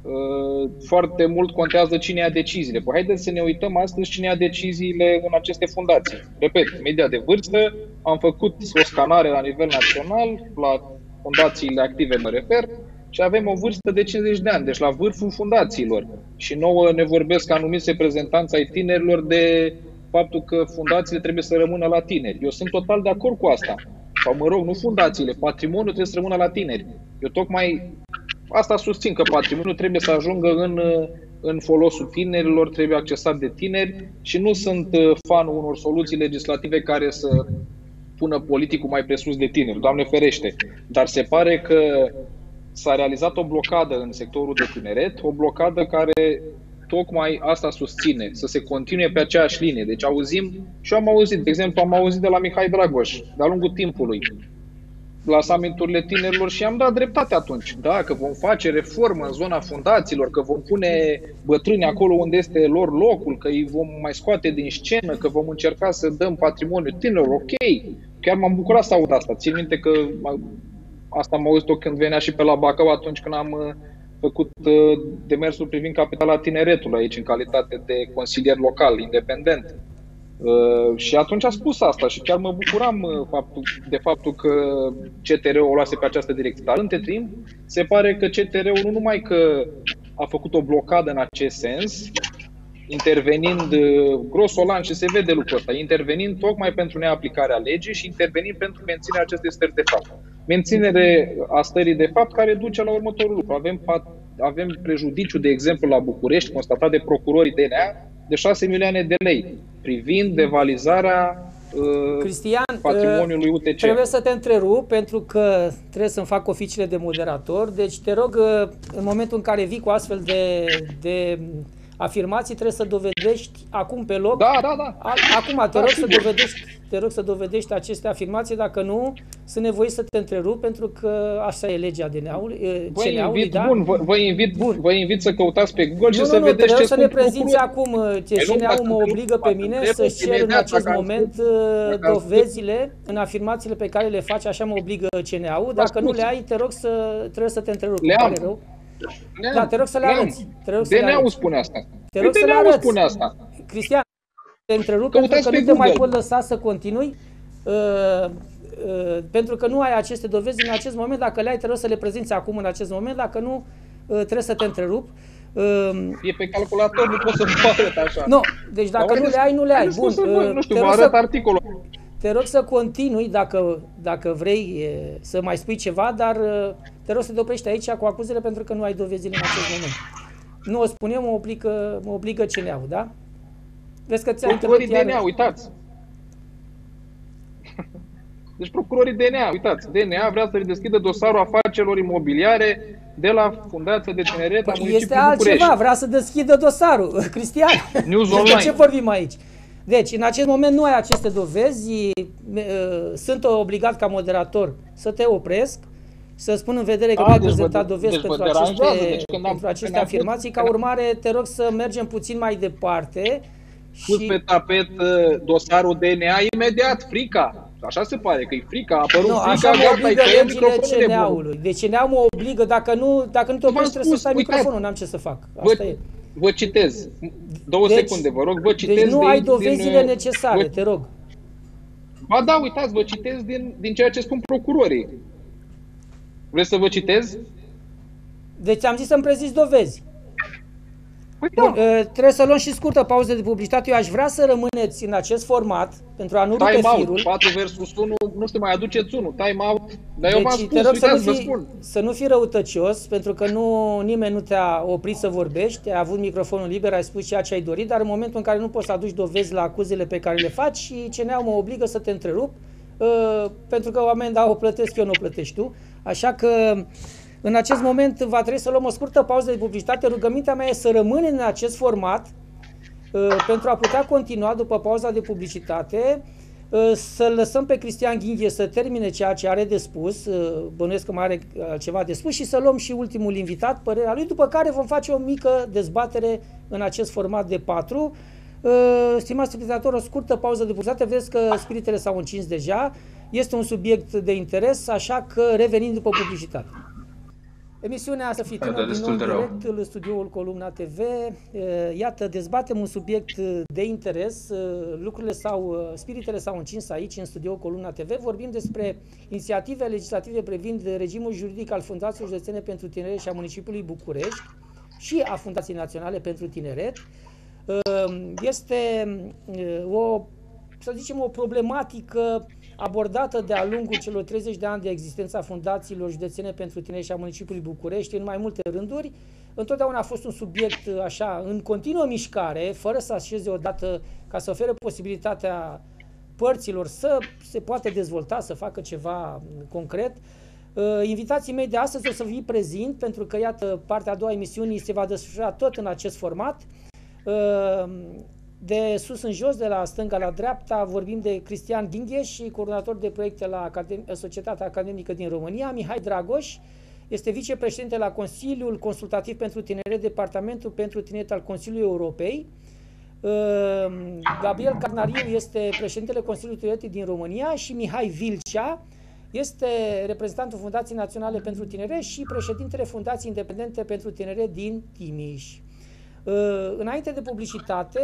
S5: foarte mult contează cine ia deciziile. Păi haideți să ne uităm astăzi cine ia deciziile în aceste fundații. Repet, media de vârstă, am făcut o scanare la nivel național, la fundațiile active mă refer, și avem o vârstă de cincizeci de ani, deci la vârful fundațiilor. Și nouă ne vorbesc anumiți reprezentanți ai tinerilor de faptul că fundațiile trebuie să rămână la tineri. Eu sunt total de acord cu asta. Sau mă rog, nu fundațiile, patrimoniul trebuie să rămână la tineri. Eu tocmai asta susțin, că patrimoniul trebuie să ajungă în, în folosul tinerilor, trebuie accesat de tineri și nu sunt fanul unor soluții legislative care să pună politicul mai presus de tineri, Doamne ferește. Dar se pare că s-a realizat o blocadă în sectorul de tineret, o blocadă care tocmai asta susține, să se continue pe aceeași linie. Deci auzim, și eu am auzit, de exemplu, am auzit de la Mihai Dragoș, de-a lungul timpului, la summiturile tinerilor și am dat dreptate atunci. Da, că vom face reformă în zona fundațiilor, că vom pune bătrâni acolo unde este lor locul, că îi vom mai scoate din scenă, că vom încerca să dăm patrimoniul tinerilor. Ok, chiar m-am bucurat să aud asta. Țin minte că asta am auzit-o când venea și pe la Bacău, atunci când am făcut demersul privind capitala tineretului aici, în calitate de consilier local, independent. Uh, și atunci a spus asta și chiar mă bucuram uh, faptul, de faptul că C T R-ul o luase pe această direcție. Dar între timp, se pare că C T R-ul nu numai că a făcut o blocadă în acest sens, intervenind uh, grosolan, și se vede lucrul ăsta, intervenind tocmai pentru neaplicarea legii și intervenind pentru menținerea acestei stări de fapt. Menținere a stării de fapt care duce la următorul lucru. Avem, avem prejudiciu, de exemplu, la București, constatat de procurorii D N A, de șase milioane de lei, privind devalizarea uh,
S2: Cristian,
S5: patrimoniului U T C.
S2: Trebuie să te întrerup pentru că trebuie să-mi fac oficiile de moderator. Deci te rog, în momentul în care vii cu astfel de, de afirmații, trebuie să dovedești acum pe loc.
S5: Da, da, da.
S2: Acum te
S5: da,
S2: rog
S5: sigur.
S2: să dovedești, te rog să dovedești aceste afirmații, dacă nu, sunt nevoit să te întrerup, pentru că așa e legea D N A-ului,
S5: Vă
S2: C N A-ului,
S5: invit,
S2: da?
S5: bun, vă, vă, invit, bun. vă invit să căutați pe Google
S2: nu,
S5: și
S2: nu,
S5: să
S2: nu,
S5: vedeți ce
S2: să ne prezinți acum, C N A-ul mă obligă pe mine să-și cer în acest moment dovezile în afirmațiile pe care le faci, așa mă obligă C N A-ul. Dacă nu le ai, te rog să, trebuie să te întrerup.
S5: Le am.
S2: Rău. Da, te rog să le arăți.
S5: D N A-ul spune asta.
S2: Te rog să le arăți.
S5: spune asta.
S2: Cristian, te întrerup pentru că nu te mai pot lăsa să continui. Uh, uh, pentru că nu ai aceste dovezi în acest moment. Dacă le ai, te rog să le prezinți acum în acest moment. Dacă nu, uh, trebuie să te întrerup. Uh,
S5: e pe calculator, nu pot să vă arăt așa.
S2: Nu, deci dacă nu le ai, nu le ai. Bun,
S5: uh, nu știu, vă arăt să, articolul.
S2: Te rog să continui dacă, dacă vrei uh, să mai spui ceva, dar uh, te rog să te oprești aici cu acuzele pentru că nu ai dovezile în acest moment. Nu o spun eu, mă obligă, mă obligă C N A-ul, da? Vezi că ți-a
S5: Procurorii D N A, uitați. Deci procurorii D N A, uitați, D N A vrea să deschidă dosarul afacerilor imobiliare de la Fundația de Tineret
S2: păi
S5: a Municipiului
S2: este altceva,
S5: București.
S2: vrea să deschidă dosarul, Cristian.
S5: News
S2: de
S5: online.
S2: ce vorbim aici? Deci, în acest moment nu ai aceste dovezi, sunt obligat ca moderator să te opresc, să spun în vedere că nu ai prezentat dovezi
S5: deci
S2: pentru aceste, deci pentru aceste afirmații. Ca urmare, te rog să mergem puțin mai departe.
S5: Pus și pe tapet dosarul D N A imediat, frica. Așa se pare, că e frica, a apărut
S2: nu,
S5: frica,
S2: așa mă
S5: gata,
S2: obligă
S5: e
S2: legile C N A-ului. Deci C N A-ul mă obligă, dacă nu, dacă nu te oprești, trebuie să stai microfonul, n-am ce să fac. Asta
S5: vă,
S2: e.
S5: Vă citez, două
S2: deci,
S5: secunde, vă rog, vă citez.
S2: Deci nu
S5: din,
S2: ai dovezile
S5: din,
S2: necesare,
S5: vă,
S2: te rog.
S5: Ba da, uitați, vă citez din, din ceea ce spun procurorii. Vreți să vă citez?
S2: Deci am zis să-mi prezinți dovezi.
S5: Păi
S2: Bun,
S5: da.
S2: trebuie să luăm și scurtă pauză de publicitate. Eu aș vrea să rămâneți în acest format pentru a nu rupe firul.
S5: patru versus unu, nu știu, mai aduceți unul, time out. Dar
S2: deci,
S5: eu v-am spus,
S2: te rog
S5: uitați,
S2: să, nu
S5: vă
S2: fi,
S5: spun.
S2: să nu fii răutăcios, pentru că nu, nimeni nu te-a oprit să vorbești, ai avut microfonul liber, ai spus ceea ce ai dorit, dar în momentul în care nu poți să aduci dovezi la acuzele pe care le faci și C N A-ul mă obligă să te întrerup, uh, pentru că oamenii da, o plătesc eu, nu o plătești tu. Așa că în acest moment va trebui să luăm o scurtă pauză de publicitate. Rugămintea mea e să rămânem în acest format uh, pentru a putea continua după pauza de publicitate. Să lăsăm pe Cristian Ghinghe să termine ceea ce are de spus, bănuiesc că mai are ceva de spus, și să luăm și ultimul invitat, părerea lui, după care vom face o mică dezbatere în acest format de patru. Stimați telespectatori, o scurtă pauză de publicitate, vedeți că spiritele s-au încins deja, este un subiect de interes, așa că revenim după publicitate. Emisiunea Să fii tânăr, din nou direct în studioul Columna T V. Iată, dezbatem un subiect de interes. Lucrurile sau spiritele s-au încins aici, în studioul Columna T V. Vorbim despre inițiative legislative privind regimul juridic al Fundației Județene pentru Tineret și a Municipiului București și a Fundației Naționale pentru Tineret. Este o, să zicem, o problematică abordată de-a lungul celor treizeci de ani de existență a fundațiilor județene pentru tineri și a municipiului București în mai multe rânduri. Întotdeauna a fost un subiect așa în continuă mișcare, fără să așeze odată, ca să ofere posibilitatea părților să se poată dezvolta, să facă ceva concret. Invitații mei de astăzi o să vi prezint, pentru că, iată, partea a doua a emisiunii se va desfășura tot în acest format. De sus în jos, de la stânga la dreapta, vorbim de Cristian Ghinghe și coordonator de proiecte la Academ- Societatea Academică din România. Mihai Dragoș este vicepreședinte la Consiliul Consultativ pentru Tineret, Departamentul pentru Tineret al Consiliului Europei. Gabriel Carnariu este președintele Consiliului Tineret din România și Mihai Vilcea este reprezentantul Fundației Naționale pentru Tineret și președintele Fundației Independente pentru Tineret din Timiș. Înainte de publicitate,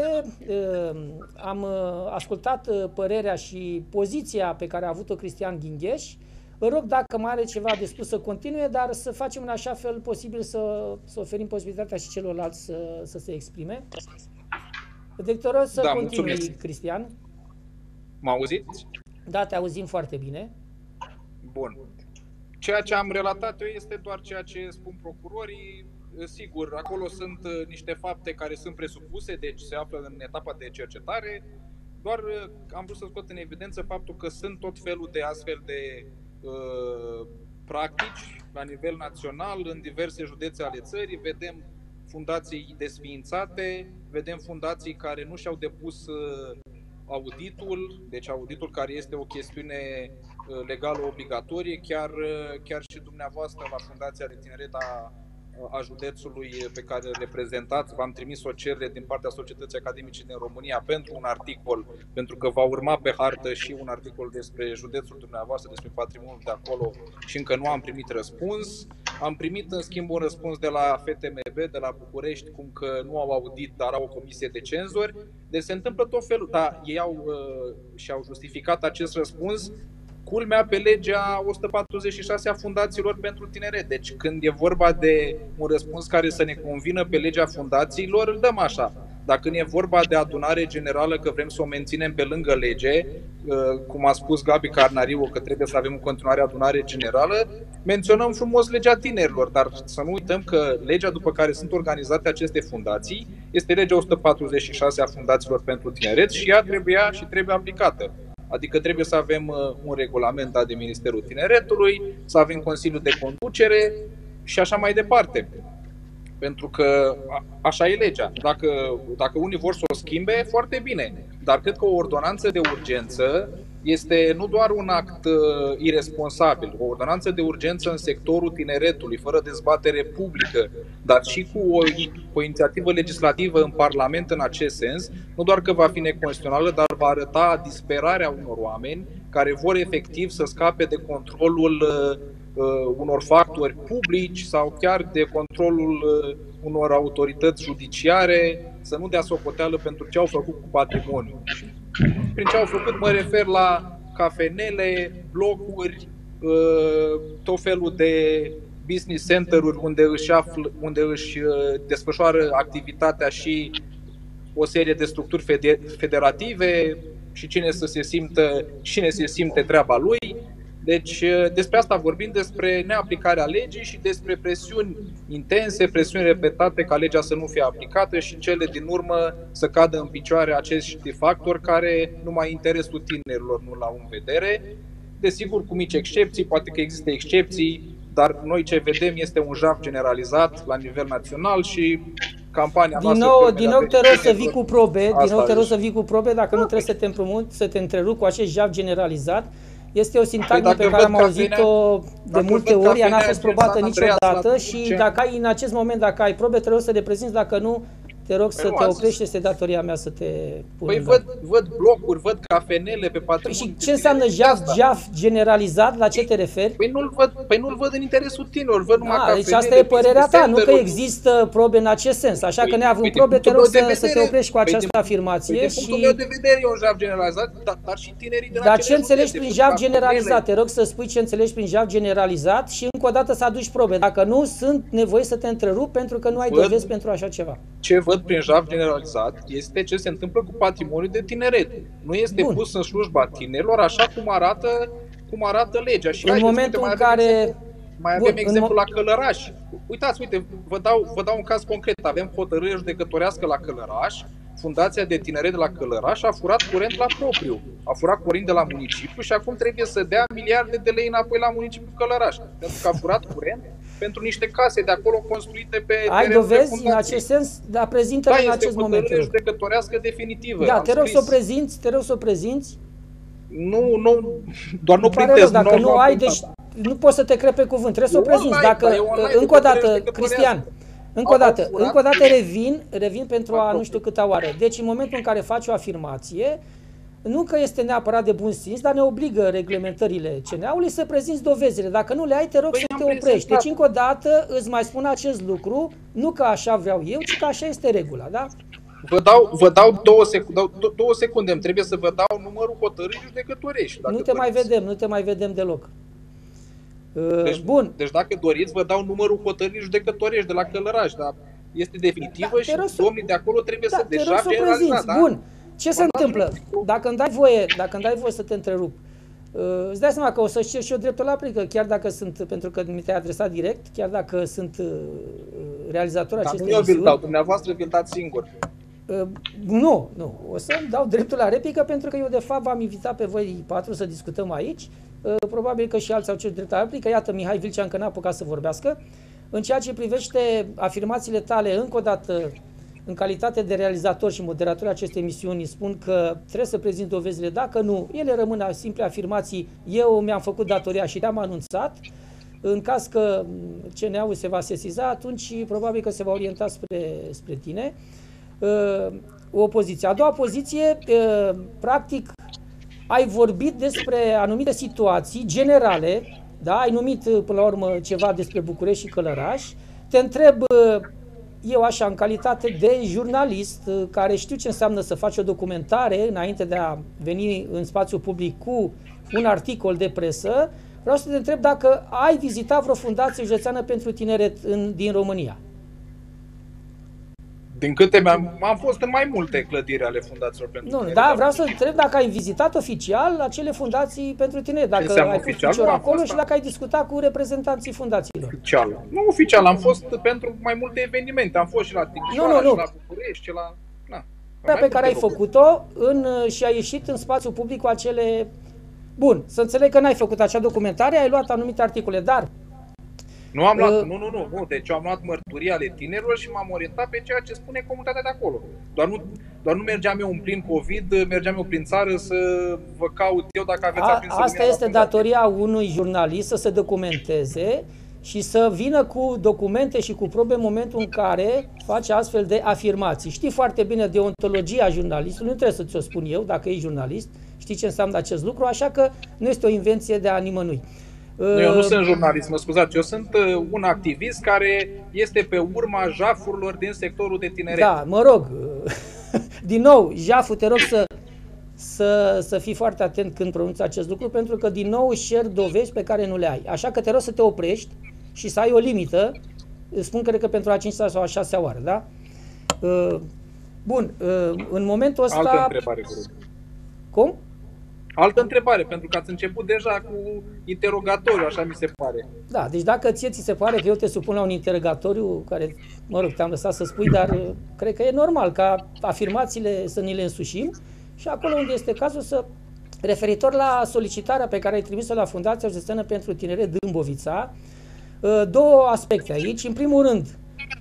S2: am ascultat părerea și poziția pe care a avut-o Cristian Ghinghe. Vă rog, dacă mai are ceva de spus, să continue, dar să facem în așa fel posibil să, să oferim posibilitatea și celorlalți să, să se exprime. Directorul, să da, continui, mulțumesc. Cristian.
S6: Mă auziți?
S2: Da, te auzim foarte bine.
S6: Bun. Ceea ce am relatat eu este doar ceea ce spun procurorii. Sigur, acolo sunt niște fapte care sunt presupuse, deci se află în etapa de cercetare. Doar am vrut să scot în evidență faptul că sunt tot felul de astfel de uh, practici la nivel național, în diverse județe ale țării. Vedem fundații desființate, vedem fundații care nu și-au depus uh, auditul, deci auditul care este o chestiune uh, legală obligatorie. Chiar, uh, chiar și dumneavoastră la Fundația de Tineret a a județului pe care îl reprezentați, v-am trimis o cerere din partea Societății Academice din România pentru un articol, pentru că va urma pe hartă și un articol despre județul dumneavoastră, despre patrimoniul de acolo și încă nu am primit răspuns. Am primit în schimb un răspuns de la F T M B, de la București, cum că nu au audit, dar au o comisie de cenzori. Deci se întâmplă tot felul, dar ei au uh, și-au justificat acest răspuns culmea pe legea o sută patruzeci și șase a fundațiilor pentru tineret. Deci când e vorba de un răspuns care să ne convină pe legea fundațiilor, îl dăm așa. Dar când e vorba de adunare generală, că vrem să o menținem pe lângă lege, cum a spus Gabi Carnariu, că trebuie să avem în continuare adunare generală, menționăm frumos legea tinerilor, dar să nu uităm că legea după care sunt organizate aceste fundații este legea o sută patruzeci și șase a fundațiilor pentru tineret și ea trebuia și trebuie aplicată. Adică trebuie să avem un regulament dat de Ministerul Tineretului, să avem Consiliul de Conducere și așa mai departe. Pentru că așa e legea. Dacă, dacă unii vor să o schimbe, foarte bine. Dar cred că o ordonanță de urgență este nu doar un act uh, iresponsabil, o ordonanță de urgență în sectorul tineretului, fără dezbatere publică, dar și cu o, o inițiativă legislativă în Parlament în acest sens, nu doar că va fi neconstituțională, dar va arăta disperarea unor oameni care vor efectiv să scape de controlul uh, uh, unor factori publici sau chiar de controlul uh, unor autorități judiciare, să nu dea socoteală pentru ce au făcut cu patrimoniul. Prin ce au făcut mă refer la cafenele, blocuri, tot felul de business center-uri unde își, afl, unde își desfășoară activitatea și o serie de structuri federative și cine să se simtă, cine se simte treaba lui. Deci despre asta vorbim, despre neaplicarea legii și despre presiuni intense, presiuni repetate ca legea să nu fie aplicată și în cele din urmă să cadă în picioare acești factori care numai interesul tinerilor nu l-au în vedere. Desigur, cu mici excepții, poate că există excepții, dar noi ce vedem este un jaf generalizat la nivel național și campania
S2: din
S6: noastră.
S2: nou, din nou te rog să vii cu probe,
S6: Asta
S2: din nou te rog
S6: zici.
S2: să vii cu probe, dacă nu trebuie să te împrumut, să te întrerup cu acest jaf generalizat. Este o sintagmă
S6: Păi
S2: pe
S6: dacă
S2: care am
S6: văd
S2: auzit-o de
S6: dacă
S2: multe
S6: văd
S2: ori, ea n-a
S6: cafenea
S2: fost
S6: din
S2: probată
S6: San Andreas
S2: niciodată
S6: la
S2: și
S6: Turcia.
S2: dacă ai în acest moment, dacă ai probe, te rog să le prezinți, dacă nu, te rog să
S6: nu,
S2: te
S6: ați
S2: oprești,
S6: zis.
S2: este datoria mea să te pun
S6: Păi
S2: în
S6: văd, văd blocuri, văd cafenele pe
S2: Păi
S6: patrimoniul.
S2: și ce înseamnă jaf, jaf generalizat? La ce te referi?
S6: Păi nu-l văd, păi nu-l văd în interesul tinerilor, văd numai
S2: A,
S6: cafenele.
S2: deci asta e părerea ta, nu că
S6: business
S2: există probe în acest sens. Așa că
S6: Păi,
S2: neavând
S6: păi, din
S2: probe, te
S6: punctul
S2: rog
S6: meu de
S2: să, să te
S6: vedere-
S2: oprești cu
S6: păi,
S2: această
S6: din-
S2: afirmație.
S6: Păi, din
S2: și...
S6: punctul meu de vedere e un jaf generalizat, dar, dar și tinerii din
S2: Dar
S6: acele
S2: ce înțelegi
S6: județe,
S2: prin
S6: pentru
S2: jaf
S6: cafenele-
S2: generalizat? Te rog să spui ce înțelegi prin jaf generalizat și încă o dată să aduci probe. Dacă nu, sunt nevoie să te întrerup pentru că nu ai
S6: Văd-
S2: dovezi pentru așa ceva.
S6: Ce văd prin jaf generalizat este ce se întâmplă cu patrimoniul de tineret. Nu este
S2: Bun.
S6: pus în slujba tinerilor așa cum arată, cum arată legea. Și
S2: În
S6: haideți,
S2: momentul
S6: uite,
S2: în
S6: mai avem
S2: care...
S6: exemplu- Mai
S2: Bun,
S6: avem
S2: în
S6: exemplu
S2: mo-
S6: la Călăraș. Uitați, uite, vă dau, vă dau un caz concret. Avem hotărâre judecătorească la Călăraș. Fundația de Tineret de la Călăraș a furat curent la propriu. A furat curent de la municipiu și acum trebuie să dea miliarde de lei înapoi la municipiul Călăraș. Pentru că a furat curent pentru niște case de acolo construite pe
S2: Ai
S6: terenul de
S2: dovezi în
S6: fundație.
S2: acest sens? Da, prezintă
S6: Da,
S2: în
S6: este
S2: acest
S6: o
S2: moment. te
S6: hotărâre
S2: rog.
S6: judecătorească definitivă.
S2: Da,
S6: Am
S2: te rog
S6: scris.
S2: să o prezinți, te rog să o prezinți.
S6: Nu, nu, doar nu
S2: Îmi pare
S6: printez.
S2: rău, dacă nu ai,
S6: am
S2: deci nu poți să te crezi pe cuvânt, trebuie să o
S6: E
S2: prezinți.
S6: online,
S2: Dacă,
S6: dar e online,
S2: încă o
S6: de
S2: dată,
S6: hotărâre
S2: Cristian, încă o
S6: Au
S2: dată,
S6: furat
S2: încă o dată
S6: și-
S2: revin, revin pentru a nu știu câta oară. Deci în momentul în care faci o afirmație, nu că este neapărat de bun simț, dar ne obligă reglementările C N A-ului să prezinți dovezile. Dacă nu le ai, te rog
S6: Păi
S2: să
S6: am
S2: te oprești.
S6: prezentat.
S2: Deci încă o dată îți mai spun acest lucru, nu că așa vreau eu, ci că așa este regula, da?
S6: Vă dau, vă dau două, secunde, dau, dou- două secunde, îmi trebuie să vă dau numărul hotărârii judecătorești. dacă
S2: Nu te mai
S6: doriți.
S2: vedem, nu te mai vedem deloc. Uh,
S6: Deci,
S2: Bun.
S6: Deci dacă doriți, vă dau numărul hotărârii judecătorești de la Călăraș, dar este definitivă
S2: Da,
S6: și
S2: te rog să-
S6: domnii de acolo trebuie
S2: Da,
S6: să
S2: te rog
S6: deja
S2: să o
S6: generalizat,
S2: prezinți.
S6: da?
S2: Bun. Ce se
S6: Vă dau
S2: întâmplă?
S6: numărul.
S2: Dacă îmi dai voie, dacă îmi dai voie să te întrerup, uh, îți dai seama că o să-și cer și eu dreptul la aplică, chiar dacă sunt, pentru că mi te-ai adresat direct, chiar dacă sunt uh, realizatorul
S6: Dar nu
S2: acestei
S6: eu vi-l dau,
S2: emisiuni.
S6: dumneavoastră vi-l dați singur.
S2: Uh, Nu, nu. O să-mi dau dreptul la replică pentru că eu de fapt v-am invitat pe voi patru să discutăm aici. Uh, Probabil că și alții au cerut dreptul la replică. Iată, Mihai Vilcea încă n-a apucat să vorbească. În ceea ce privește afirmațiile tale, încă o dată, în calitate de realizator și moderator acestei emisiuni, spun că trebuie să prezint dovezile. Dacă nu, ele rămân simple afirmații. Eu mi-am făcut datoria și te-am anunțat. În caz că C N A-ul se va sesiza, atunci probabil că se va orienta spre, spre tine. Uh, o poziție. A doua poziție, uh, practic, ai vorbit despre anumite situații generale, da? Ai numit uh, până la urmă ceva despre București și Călăraș. Te întreb, uh, eu așa, în calitate de jurnalist, uh, care știu ce înseamnă să faci o documentare înainte de a veni în spațiu public cu un articol de presă, vreau să te întreb dacă ai vizitat vreo fundație județeană pentru tineret în, din România.
S6: Din câte mi-am am fost în mai multe clădiri ale fundațiilor pentru
S2: Nu,
S6: tineri,
S2: da,
S6: dar-
S2: vreau să întreb dacă ai vizitat oficial acele fundații pentru tine, dacă
S6: înseamnă
S2: ai fost
S6: oficial?
S2: picior
S6: Nu, am
S2: acolo
S6: fost,
S2: și
S6: da.
S2: dacă ai discutat cu reprezentanții fundațiilor.
S6: Oficial. Nu oficial, am fost pentru mai multe evenimente. Am fost și la Timișoara,
S2: Nu, nu, nu.
S6: și la București, și la... Na,
S2: Pe
S6: mai
S2: care ai
S6: multe
S2: făcut-o în, și ai ieșit în spațiu public cu acele... Bun, să înțeleg că n-ai făcut acea documentare, ai luat anumite articole, dar
S6: Nu am luat,
S2: Uh,
S6: nu, nu, nu, nu, deci eu am luat mărturii ale tinerilor și m-am orientat pe ceea ce spune comunitatea de acolo. Doar nu, doar nu mergeam eu în plin COVID, mergeam eu prin țară să vă caut eu dacă aveți
S2: a,
S6: aprinsă
S2: asta
S6: lumina la
S2: este
S6: fundație.
S2: datoria unui jurnalist să se documenteze și să vină cu documente și cu probe în momentul în care face astfel de afirmații. Știi foarte bine deontologia jurnalistului, nu trebuie să ți-o spun eu dacă ești jurnalist, știi ce înseamnă acest lucru, așa că nu este o invenție de a nimănui.
S6: Nu, eu nu sunt jurnalist, mă scuzați, eu sunt uh, un activist care este pe urma jafurilor din sectorul de tineret.
S2: Da, mă rog, din nou, Jafu, te rog să, să, să fii foarte atent când pronunți acest lucru, pentru că din nou își cer dovezi pe care nu le ai. Așa că te rog să te oprești și să ai o limită, spun cred că pentru a cincea sau a șasea oară, da? Bun, în momentul ăsta...
S6: Altă întrebare, vă rog.
S2: Cum?
S6: Altă întrebare, pentru că ați început deja cu interrogatoriu, așa mi se pare.
S2: Da, deci dacă ție ți se pare că eu te supun la un interrogatoriu, care, mă rog, te-am lăsat să spui, dar cred că e normal ca afirmațiile să ni le însușim și acolo unde este cazul să, referitor la solicitarea pe care ai trimis-o la Fundația Județeană pentru Tineret Dâmbovița, două aspecte aici. În primul rând,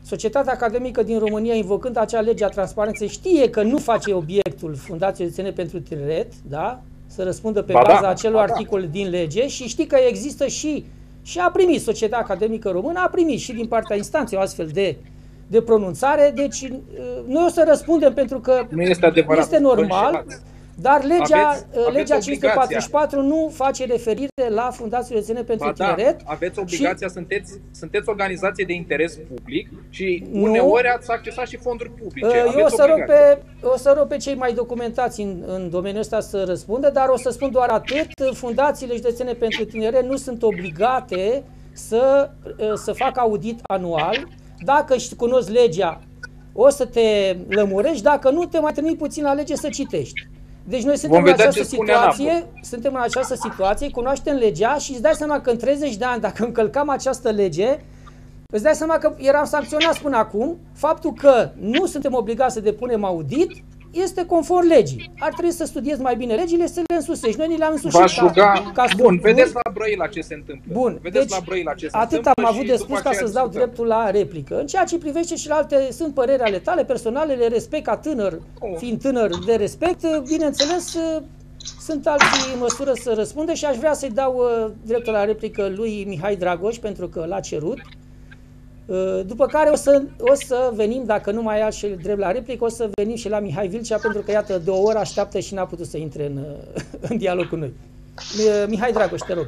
S2: Societatea academică din România, invocând acea lege a transparenței, știe că nu face obiectul Fundației Județene pentru Tineret, da? Să răspundă pe
S5: ba
S2: baza
S5: da,
S2: acelor
S5: ba da.
S2: articole din lege și știi că există și, și a primit Societatea Academică Română, a primit și din partea instanței o astfel de, de pronunțare, deci noi o să răspundem pentru că
S5: nu este adevărat,
S2: este normal. Dar legea,
S5: aveți, aveți
S2: legea cinci sute patruzeci și patru nu face referire la Fundațiile Județene pentru
S5: ba da,
S2: Tineret.
S5: aveți obligația,
S2: și...
S5: sunteți, sunteți organizație de interes public și
S2: nu,
S5: uneori ați accesat și fonduri publice.
S2: Eu
S5: aveți
S2: o să, rog pe, o să rog pe cei mai documentați în, în domeniul ăsta să răspundă, dar o să spun doar atât. Fundațiile Județene pentru Tineret nu sunt obligate să, să facă audit anual. Dacă cunoști legea, o să te lămurești, dacă nu, te mai trimit puțin la lege să citești. Deci noi suntem în această situație, suntem în această situație, cunoaștem legea și îți dai seama că în treizeci de ani, dacă încălcam această lege, îți dai seama că eram sancționați până acum. Faptul că nu suntem obligați să depunem audit este conform legii. Ar trebui să studiezi mai bine legile, să le însușești. Noi ni le-am însușit ca,
S5: ruga,
S2: ca
S5: Bun, vedeți la Brăila ce se întâmplă.
S2: Bun,
S5: vedeți
S2: deci
S5: la Brăila ce se
S2: atât
S5: întâmplă
S2: am avut de spus ca să-ți dau
S5: discutăm.
S2: dreptul la replică. În ceea ce privește și la alte, sunt păreri ale tale personale, le respect ca tânăr,
S5: oh.
S2: fiind tânăr de respect, bineînțeles, sunt alții în măsură să răspundă și aș vrea să-i dau dreptul la replică lui Mihai Dragoș, pentru că l-a cerut. După care o să, o să venim, dacă nu mai ia și drept la replică, o să venim și la Mihai Vilcea, pentru că iată, de o oră așteaptă și n-a putut să intre în, în dialog cu noi. Mihai Dragoș, te rog.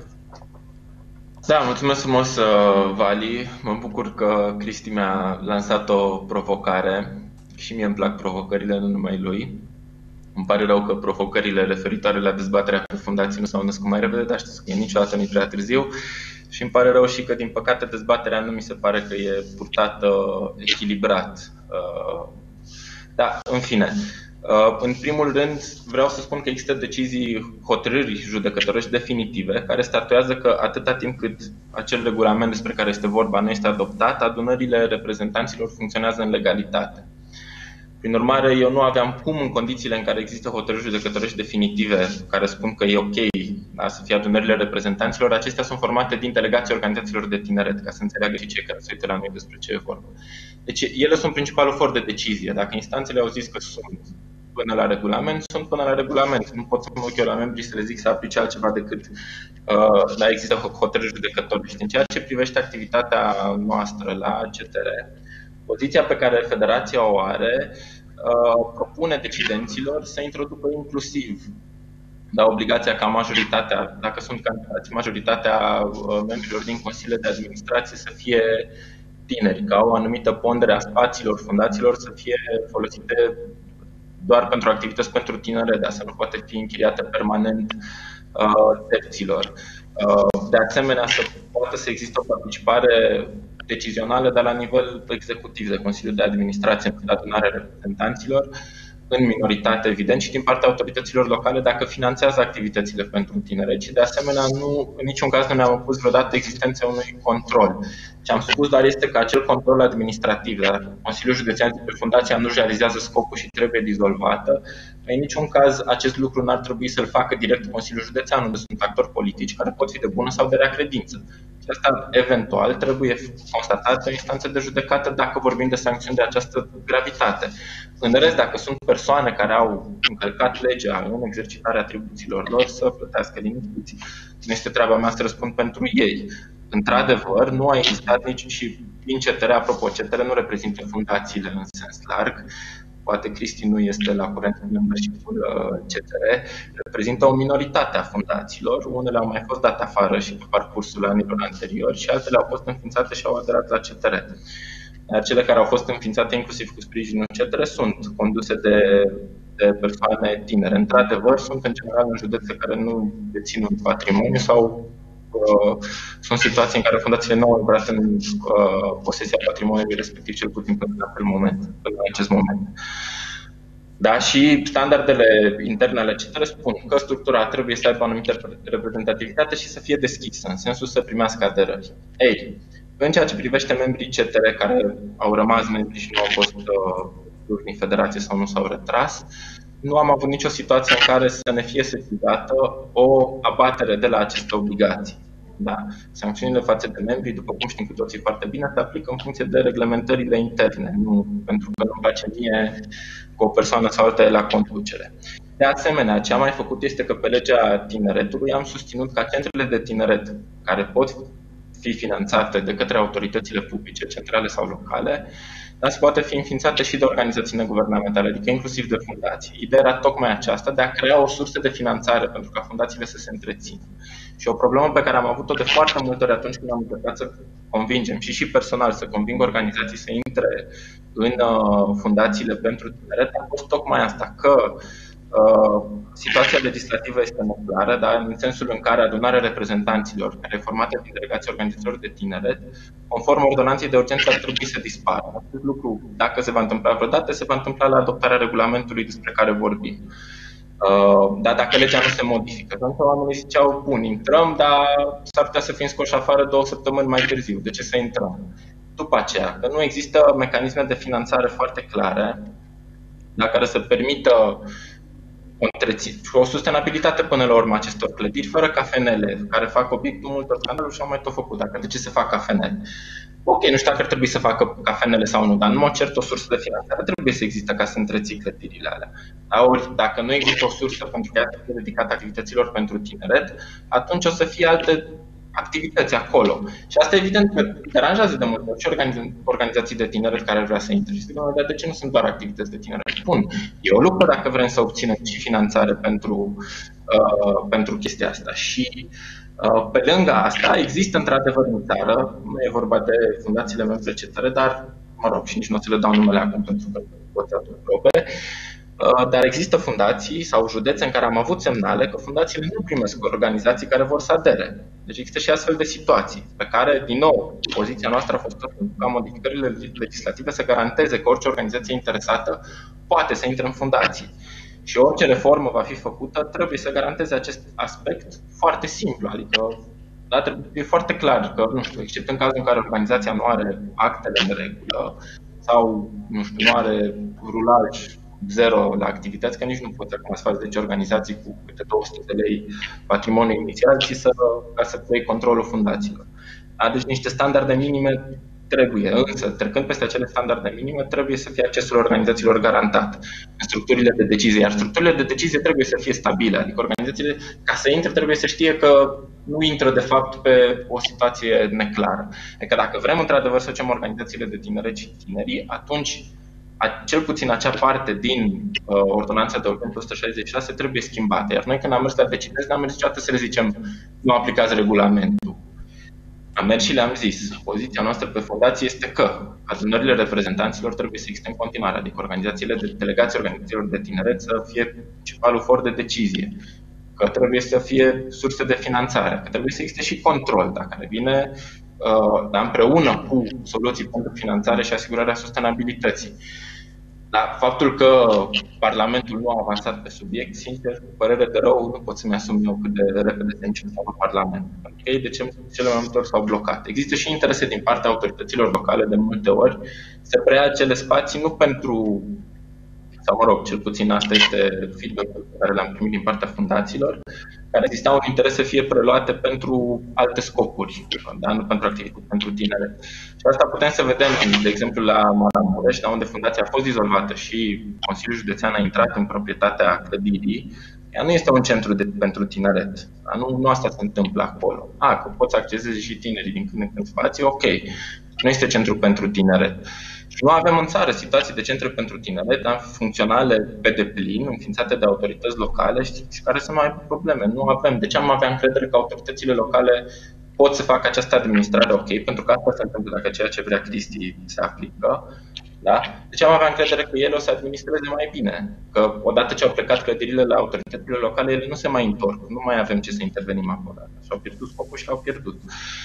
S3: Da, mulțumesc frumos, Vali. Mă bucur că Cristi mi-a lansat o provocare și mie îmi plac provocările, nu numai lui. Îmi pare rău că provocările referitoare la dezbaterea pe fundații nu s-au născut mai repede, dar știți că e niciodată nu prea târziu. Și îmi pare rău și că, din păcate, dezbaterea nu mi se pare că e purtată echilibrat. Da, în fine. În primul rând, vreau să spun că există decizii, hotărâri judecătorești definitive, care statuează că atâta timp cât acel regulament despre care este vorba nu este adoptat, adunările reprezentanților funcționează în legalitate. Prin urmare, eu nu aveam cum, în condițiile în care există hotărâri judecătorești definitive care spun că e ok, da, să fie adunările reprezentanților, acestea sunt formate din delegații organizațiilor de tineret, ca să înțeleagă și cei care se uită la noi despre ce e vorba. Deci ele sunt principalul for de decizie. Dacă instanțele au zis că sunt până la regulament, sunt până la regulament. Nu pot să mă uit eu la membrii să le zic să aplice altceva decât uh, la există hotărâri judecătorești. În ceea ce privește activitatea noastră la C T R, poziția pe care Federația o are uh, propune decidenților să introducă inclusiv la obligația ca majoritatea, dacă sunt candidați, majoritatea uh, membrilor din consiliile de administrație să fie tineri, ca o anumită pondere a spațiilor fundațiilor să fie folosite doar pentru activități pentru tinere, dar să nu poate fi închiriate permanent uh, terților. Uh, de asemenea, să poată să existe o participare decizională, dar la nivel executiv de Consiliul de Administrație, în adunarea reprezentanților, în minoritate, evident, și din partea autorităților locale dacă finanțează activitățile pentru tineret. Și de asemenea, nu, în niciun caz nu ne-am opus vreodată existența unui control. Ce am spus doar este că acel control administrativ, dacă Consiliul Județean de pe fundația nu realizează scopul și trebuie dizolvată, în niciun caz acest lucru n-ar trebui să-l facă direct Consiliul Județean, unde sunt actori politici care pot fi de bună sau de rea credință. Și asta, eventual, trebuie constatat în instanță de judecată dacă vorbim de sancțiuni de această gravitate. În rest, dacă sunt persoane care au încălcat legea în exercitarea atribuțiilor lor, să plătească din instituții. Nu este treaba mea să răspund pentru ei. Într-adevăr, nu a existat nici și din C T R, apropo, C T R nu reprezintă fundațiile în sens larg. Poate Cristi nu este la curent cu membership-ul C T R, reprezintă o minoritate a fundațiilor. Unele au mai fost date afară și pe parcursul anilor anteriori și altele au fost înființate și au aderat la C T R. Iar cele care au fost înființate inclusiv cu sprijinul C T R sunt conduse de, de persoane tinere. Într-adevăr, sunt în general în județe care nu dețin un patrimoniu sau uh, sunt situații în care fundațiile nu au intrat în uh, posesia patrimoniului respectiv, cel puțin până în acel moment, până în acest moment. Da, și standardele interne ale C T R spun că structura trebuie să aibă o anumită reprezentativitate și să fie deschisă, în sensul să primească aderări. Ei, în ceea ce privește membrii C T R care au rămas membri și nu au fost uh, din federație sau nu s-au retras, nu am avut nicio situație în care să ne fie sesizată o abatere de la aceste obligații. Da? Sancțiunile față de membrii, după cum știm cu toții foarte bine, se aplică în funcție de reglementările interne, nu pentru că nu place mie cu o persoană sau alta la conducere. De asemenea, ce am mai făcut este că pe legea tineretului am susținut ca centrele de tineret care pot fi finanțate de către autoritățile publice, centrale sau locale, dar se poate fi înființate și de organizații neguvernamentale, adică inclusiv de fundații. Ideea era tocmai aceasta, de a crea o sursă de finanțare pentru ca fundațiile să se întrețină. Și o problemă pe care am avut-o de foarte multe ori atunci când am încercat să convingem și și personal să conving organizații să intre în uh, fundațiile pentru tineret, a fost tocmai asta, că Uh, situația legislativă este neclară, dar în sensul în care adunarea reprezentanților, care e formată din delegații organizatori de tineret, conform ordonanței de urgență, ar trebui să dispară. Acest lucru, dacă se va întâmpla vreodată, se va întâmpla la adoptarea regulamentului despre care vorbim. Uh, dar dacă legea nu se modifică, atunci oamenii ziceau, bun, intrăm, dar s-ar putea să fim scoși afară două săptămâni mai târziu. De ce să intrăm? După aceea, că nu există mecanisme de finanțare foarte clare, la care să permită o sustenabilitate până la urmă acestor clădiri, fără cafenele, care fac obiectul multor scandaluri și au mai tot făcut. Dacă de ce se fac cafenele? Ok, nu știu dacă ar trebui să facă cafenele sau nu, dar în mod cert o sursă de finanțare trebuie să existe ca să întreții clădirile alea. Ori dacă nu există o sursă pentru că ea este dedicată activităților pentru tineret, atunci o să fie alte activități acolo. Și asta evident că deranjează de multe ori și organiza- organizații de tineret care vrea să intre. Și zic, dar de ce nu sunt doar activități de tineret? Bun, e o lucru dacă vrem să obținem și finanțare pentru, uh, pentru chestia asta. Și uh, pe lângă asta există într-adevăr în țară, nu e vorba de fundațiile membre C T R, dar, mă rog, și nici nu o să le dau numele acum pentru că poți atunci probe, dar există fundații sau județe în care am avut semnale că fundațiile nu primesc organizații care vor să adere. Deci există și astfel de situații pe care, din nou, poziția noastră a fost ca modificările legislative să garanteze că orice organizație interesată poate să intre în fundații. Și orice reformă va fi făcută trebuie să garanteze acest aspect foarte simplu, adică da, trebuie foarte clar că, nu știu, except în cazul în care organizația nu are actele în regulă sau, nu știu, nu are rulaj zero la activități, că nici nu poți acum să faci zece organizații cu câte două sute de lei patrimoniu inițial și să, ca să pui controlul fundațiilor. Da? Deci niște standarde minime trebuie, însă trecând peste acele standarde minime trebuie să fie accesul organizațiilor garantat în structurile de decizie, iar structurile de decizie trebuie să fie stabile, adică organizațiile ca să intre trebuie să știe că nu intră de fapt pe o situație neclară. Adică dacă vrem într-adevăr să facem organizațiile de tineret și tinerii, atunci cel puțin acea parte din uh, ordonanța de urgență o sută șaizeci și șase trebuie schimbată. Iar noi când am mers la decidezi, n-am mers niciodată să le zicem nu aplicați regulamentul. Am mers și le-am zis. Poziția noastră pe fundație este că adunările reprezentanților trebuie să existe în continuare, adică organizațiile de delegații organizațiilor de tineret să fie principalul for de decizie, că trebuie să fie surse de finanțare, că trebuie să existe și control, dacă ne vine uh, dar împreună cu soluții pentru finanțare și asigurarea sustenabilității. Dar faptul că Parlamentul nu a avansat pe subiect, sincer, cu părere de rău, nu pot să-mi asum eu cât de repede se începe în Parlament. Pentru că ei de ce cele mai multe ori s-au blocat. Există și interese din partea autorităților locale de multe ori să preia acele spații nu pentru, sau mă rog, cel puțin asta este feedback-ul pe care l-am primit din partea fundațiilor, care exista un interes să fie preluate pentru alte scopuri, da? Nu pentru activități pentru tinere. Și asta putem să vedem, de exemplu, la Maramureș, da, unde fundația a fost dizolvată și Consiliul Județean a intrat în proprietatea clădirii. Ea nu este un centru de, pentru tineret. Da? Nu, nu asta se întâmplă acolo. A, că poți să accesezi și tinerii din când în când spații, ok. Nu este centru pentru tineret. Și nu avem în țară situații de centre pentru tineret, dar funcționale pe deplin, înființate de autorități locale și, și care să nu aibă probleme. Nu avem. De ce am avea încredere că autoritățile locale pot să facă această administrare ok? Pentru că asta se întâmplă dacă ceea ce vrea Cristi se aplică. Da? Deci am avea încredere că ele o să administreze mai bine. Că odată ce au plecat clădirile la autoritățile locale, ele nu se mai întorc. Nu mai avem ce să intervenim acolo. Și-au pierdut scopul și l-au pierdut.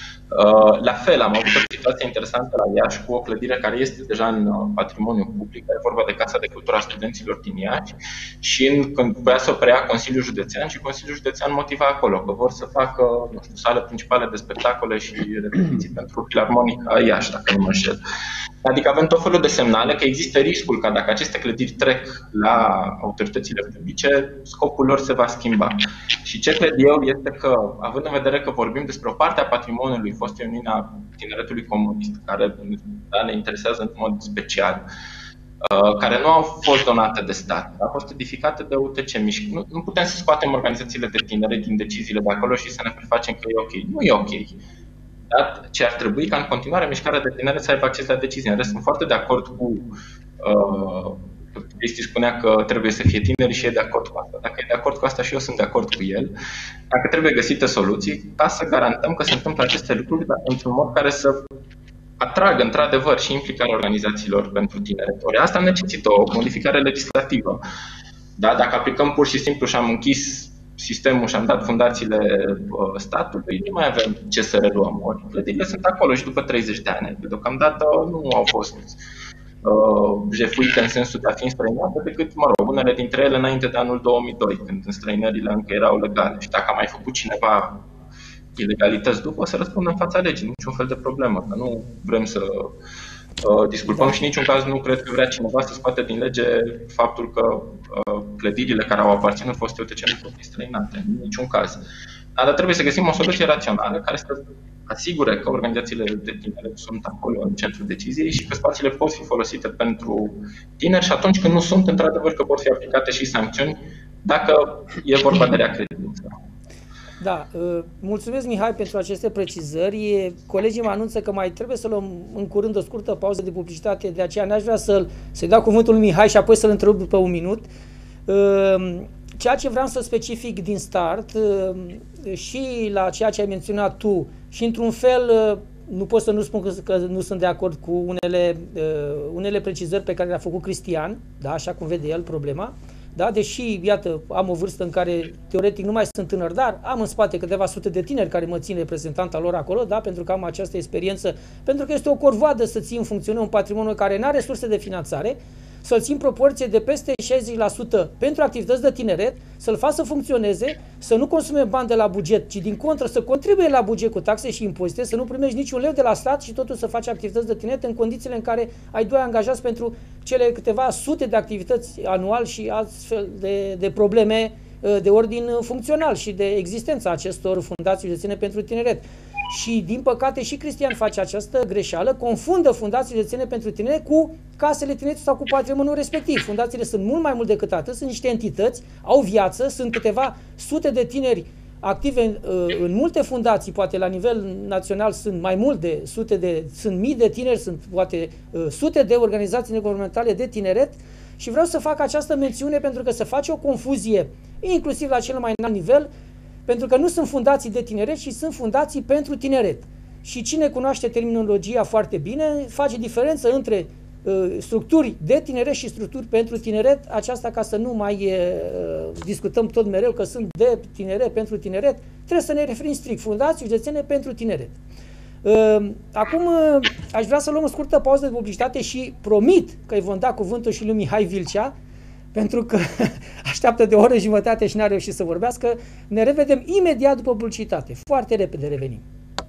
S3: Uh, la fel, am avut o situație interesantă la Iași cu o clădire care este deja în patrimoniu public. E vorba de Casa de Cultură a Studenților din Iași și în, când voia să o preia Consiliul Județean și Consiliul Județean motiva acolo că vor să facă, nu știu, sală principală de spectacole și repetiții pentru Filarmonica Iași, dacă nu mă înșel. Adică avem tot felul de semnale că există riscul ca dacă aceste clădiri trec la autoritățile publice, scopul lor se va schimba. Și ce cred eu este că, având în vedere că vorbim despre o parte a patrimoniului fostei Uniunii a Tineretului Comunist, care da, ne interesează în mod special, care nu au fost donate de stat, au fost edificate de U T C. Nu, nu putem să scoatem organizațiile de tineret din deciziile de acolo și să ne prefacem că e ok. Nu e ok. Da? Ce ar trebui ca în continuare mișcarea de tineret să aibă acces la decizii. În rest, sunt foarte de acord cu uh, Cristi spunea că trebuie să fie tineri și e de acord cu asta. Dacă e de acord cu asta și eu sunt de acord cu el, dacă trebuie găsite soluții ca să garantăm că se întâmplă aceste lucruri, dar într-un mod care să atragă într-adevăr și implicarea organizațiilor pentru tineret. Ori asta necesită o modificare legislativă. Da? Dacă aplicăm pur și simplu și am închis sistemul și am dat fundațiile statului, nu mai avem ce să reluăm. Ori clădirile sunt acolo și după treizeci de ani. Deocamdată nu au fost uh, jefuite în sensul de a fi înstrăinate, decât, mă rog, unele dintre ele înainte de anul două mii doi, când înstrăinările încă erau legale. Și dacă a mai făcut cineva ilegalități după, o să răspundă în fața legii, niciun fel de problemă, că nu vrem să uh, disculpăm și în niciun caz nu cred că vrea cineva să scoate din lege faptul că uh, clădirile care au aparținut fostei U T C nu pot fi străinate, în niciun caz. Dar trebuie să găsim o soluție rațională care să asigure că organizațiile de tineret sunt acolo în centrul deciziei și că spațiile pot fi folosite pentru tineri și atunci când nu sunt, într-adevăr că pot fi aplicate și sancțiuni dacă e vorba de rea credință.
S2: Da, mulțumesc Mihai pentru aceste precizări. Colegii mă anunță că mai trebuie să luăm în curând o scurtă pauză de publicitate, de aceea n-aș vrea să-l, să-i dau cuvântul lui Mihai și apoi să-l întrerup după un minut. Ceea ce vreau să specific din start și la ceea ce ai menționat tu și într-un fel nu pot să nu spun că, că nu sunt de acord cu unele, unele precizări pe care le-a făcut Cristian, da, așa cum vede el problema. Da, deși, iată, am o vârstă în care teoretic nu mai sunt tânăr, dar am în spate câteva sute de tineri care mă țin reprezentanta lor acolo, da, pentru că am această experiență, pentru că este o corvoadă să ții în funcțiune un patrimoniu care nu are resurse de finanțare, să-l ții în proporție de peste șaizeci la sută pentru activități de tineret, să-l facă să funcționeze, să nu consume bani de la buget, ci din contră să contribuie la buget cu taxe și impozite, să nu primești niciun leu de la stat și totul să faci activități de tineret în condițiile în care ai doi angajați pentru cele câteva sute de activități anual și astfel de, de probleme de ordin funcțional și de existența acestor fundații județene pentru tineret. Și, din păcate, și Cristian face această greșeală, confundă fundațiile județene pentru tineret cu casele tineretului sau cu patrimoniul respectiv. Fundațiile sunt mult mai mult decât atât, sunt niște entități, au viață, sunt câteva sute de tineri active în, în multe fundații, poate la nivel național sunt mai mult de sute de, sunt mii de tineri, sunt poate sute de organizații neguvernamentale de tineret și vreau să fac această mențiune pentru că se face o confuzie, inclusiv la cel mai înalt nivel, pentru că nu sunt fundații de tineret, ci sunt fundații pentru tineret. Și cine cunoaște terminologia foarte bine, face diferență între uh, structuri de tineret și structuri pentru tineret, aceasta ca să nu mai uh, discutăm tot mereu că sunt de tineret pentru tineret, trebuie să ne referim strict, fundații județene pentru tineret. Uh, acum uh, aș vrea să luăm o scurtă pauză de publicitate și promit că îi vom da cuvântul și lui Mihai Vilcea, pentru că așteaptă de o oră jumătate și n-a reușit să vorbească. Ne revedem imediat după publicitate. Foarte repede revenim.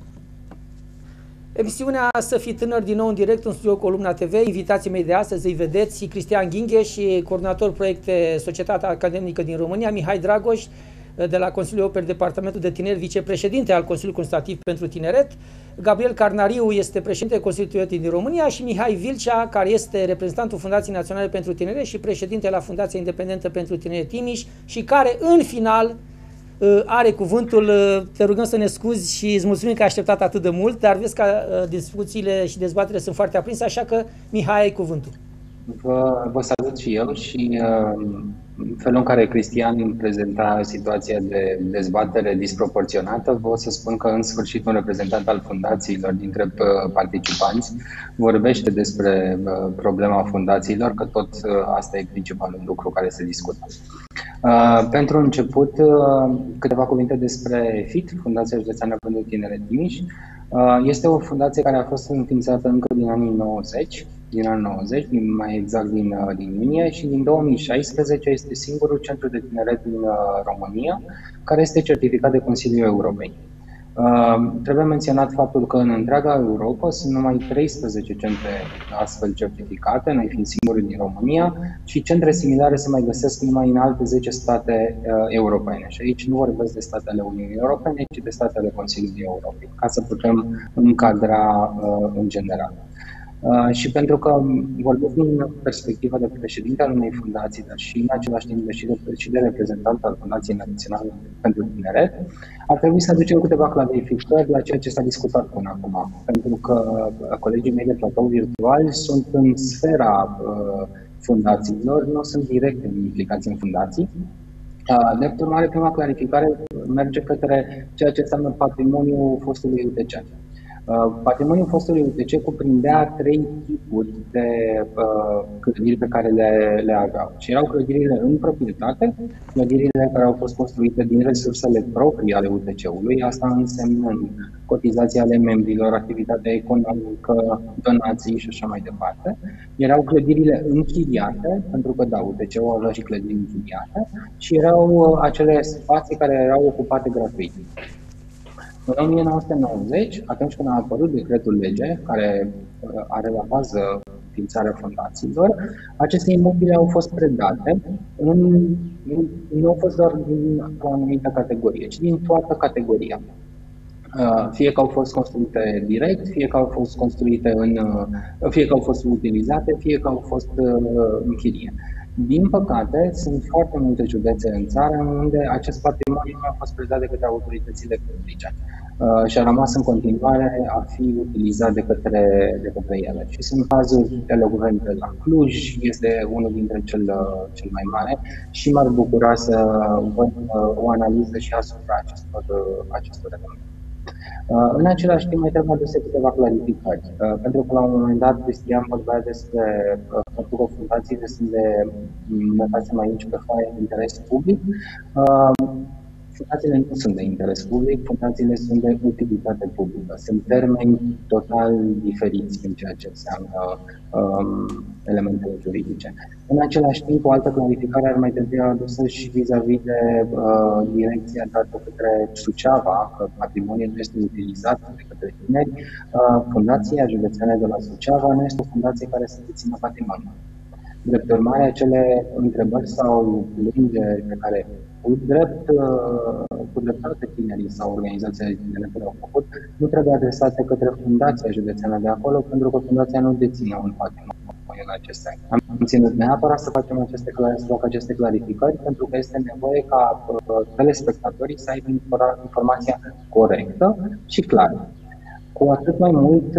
S2: Emisiunea Să fii tânăr din nou în direct în studio Columna T V. Invitații mei de astăzi îi vedeți, Cristian Ghinghe și coordonator proiecte Societatea Academică din România, Mihai Dragoș, de la Consiliul Oper, Departamentul de Tineri, vicepreședinte al Consiliului Consultativ pentru Tineret, Gabriel Carnariu este președintele Consiliului Tineret din România și Mihai Vilcea, care este reprezentantul Fundației Naționale pentru Tineret și președinte la Fundația Independentă pentru Tineret Timiș și care în final are cuvântul. Te rugăm să ne scuzi și îți mulțumim că ai așteptat atât de mult, dar vezi că discuțiile și dezbaterile sunt foarte aprinse, așa că Mihai, ai cuvântul.
S7: Vă, vă salut și eu și uh, felul în care Cristian prezenta situația de dezbatere disproporționată, vă o să spun că în sfârșit un reprezentant al fundațiilor dintre participanți vorbește despre uh, problema fundațiilor, că tot uh, asta e principalul lucru care se discută. Uh, pentru început, uh, câteva cuvinte despre F I T, Fundația Județeană pentru Tineret Timiș. Uh, este o fundație care a fost înființată încă din anii nouăzeci, din anii nouăzeci, mai exact din, din iunie, și din două mii șaisprezece este singurul centru de tineret din uh, România care este certificat de Consiliul Europei. Trebuie menționat faptul că în întreaga Europa sunt numai treisprezece centre astfel certificate, noi fiind singuri din România, și centre similare se mai găsesc numai în alte zece state europene. Și aici nu vorbesc de statele Uniunii Europene, ci de statele Consiliului Europei, ca să putem încadra în general. Uh, și pentru că vorbesc din perspectiva de președinte al unei fundații, dar și în același timp și de, și de reprezentant al Fundației Naționale pentru Tineret, ar trebui să aducem câteva clarificări la ceea ce s-a discutat până acum. Pentru că colegii mei de platou virtual sunt în sfera uh, fundațiilor, nu sunt direct implicați în fundații. Uh, de urmare, prima clarificare merge către ceea ce înseamnă patrimoniul fostului U T C. Uh, patrimoniul fostului U T C cuprindea trei tipuri de uh, clădiri pe care le, le aveau. Și erau clădirile în proprietate, clădirile care au fost construite din resursele proprii ale U T C-ului, asta însemnând cotizații ale membrilor, activitatea economică, donații și așa mai departe. Erau clădirile închiriate, pentru că da, U T C-ul avea și clădiri închiriate, și erau uh, acele spații care erau ocupate gratuit. În o mie nouă sute nouăzeci, atunci când a apărut decretul lege, care are la bază înființarea fundațiilor, aceste imobile au fost predate, în, nu au fost doar din o anumită categorie, ci din toată categoria. Fie că au fost construite direct, fie că au fost construite în, fie că au fost utilizate, fie că au fost în chirie. Din păcate, sunt foarte multe județe în țară unde acest patrimoniu nu a fost predat de către autoritățile publice uh, și a rămas în continuare a fi utilizat de către, de către ele. Și sunt cazuri elocvente la Cluj, este unul dintre cel, cel mai mare, și m-ar bucura să văd uh, o analiză și asupra acestor, uh, acestor elemente. Uh, în același timp, mai trebuie aduse câteva clarificări, uh, pentru că la un moment dat Cristian vorbea despre uh, faptul că fundațiile sunt de, notăm aici pe foaie, de interes public. Uh, fundațiile nu sunt de interes public, fundațiile sunt de utilitate publică. Sunt termeni total diferiți în ceea ce înseamnă um, elementele juridice. În același timp, o altă clarificare ar mai trebui adusă și vis-a-vis de uh, direcția dată către Suceava, că patrimoniul nu este utilizat de către tineri. Uh, Fundația Județeană de la Suceava nu este o fundație care să dețină patrimoniul. Drept urmare, acele întrebări sau plângeri pe care cu drept, cu dreptate tinerii sau organizațiile tinere le-au făcut, nu trebuie adresate către Fundația Județeană de acolo, pentru că Fundația nu deține un patrimoniu în acest sens. Am ținut neapărat să facem aceste, să fac aceste clarificări, pentru că este nevoie ca telespectatorii să aibă informația corectă și clară. Cu atât mai mult,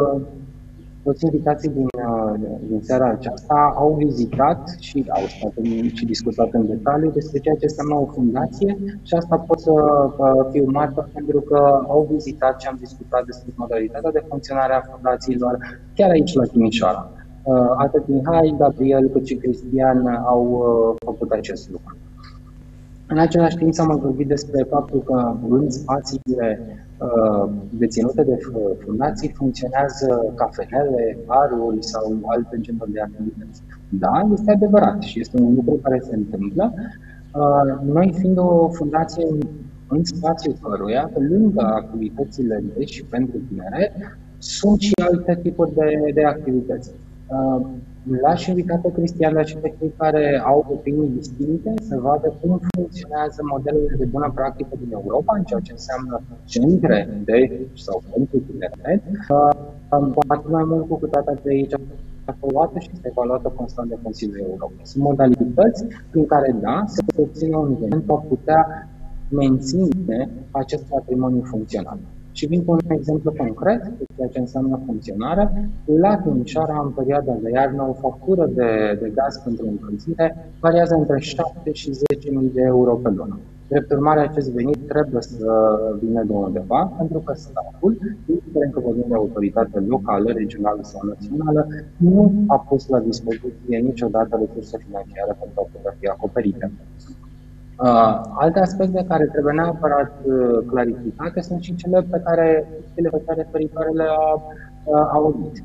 S7: toți invitații din, din seara aceasta au vizitat și au stat și discutat în detaliu despre ceea ce înseamnă o fundație, și asta pot să fiu martor pentru că au vizitat și am discutat despre modalitatea de funcționare a fundațiilor chiar aici la Timișoara. Atât Mihai, Gabriel cât și Cristian au făcut acest lucru. În același timp s-a mai vorbit despre faptul că în spațiile uh, deținute de fundații funcționează cafenele, baruri sau alte genuri de activități. Da, este adevărat și este un lucru care se întâmplă. Uh, noi fiind o fundație în, în spațiul căruia, pe lângă activitățile de și pentru tineret, sunt și alte tipuri de, de activități. Uh, L-aș invita pe Cristian, dar și pe cei care au opinii distincte, să vadă cum funcționează modelele de bună practică din Europa, în ceea ce înseamnă centre de sau pentru tineret. Poate mai mult cu cât data de aici aprobată și este evaluată constant de Consiliul Europei. Sunt modalități prin care, da, se obține un nivel pentru a putea menține acest patrimoniu funcțional. Și vin cu un exemplu concret de ceea ce înseamnă funcționare. La Timișoara, în perioada de iarnă, o factură de, de gaz pentru încălzire variază între șapte și zece mii de euro pe lună. Drept urmare, acest venit trebuie să vină de undeva, pentru că statul, indiferent că vorbim de autoritate locală, regională sau națională, nu a pus la dispoziție niciodată resurse financiare pentru a putea fi acoperite. Uh, alte aspecte care trebuie neapărat uh, clarificate sunt și cele pe care cele pe care referitoare le-a uh, auzit.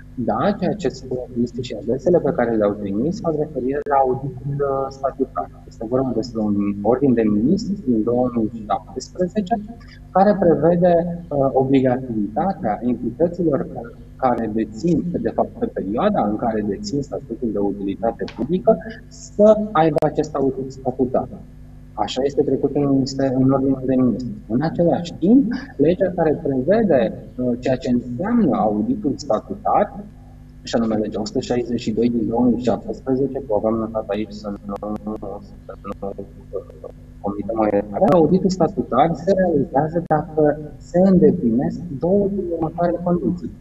S7: Da, ceea ce spun Cristi și adresele pe care le-au trimis fac referire la auditul statutar. Este vorba despre un ordin de ministru din două mii șaptesprezece care prevede uh, obligativitatea entităților care dețin, de fapt pe perioada în care dețin statutul de utilitate publică, să aibă acest audit statutar. Așa este trecut în, minister, în ordinul de ministru. În același timp, legea care prevede uh, ceea ce înseamnă auditul statutar, și anume legea o sută șaizeci și doi din două mii șaptesprezece, că o aveam notat aici să nu, să nu comitem mai repede, auditul statutar se realizează dacă se îndeplinesc două din următoarele condiții.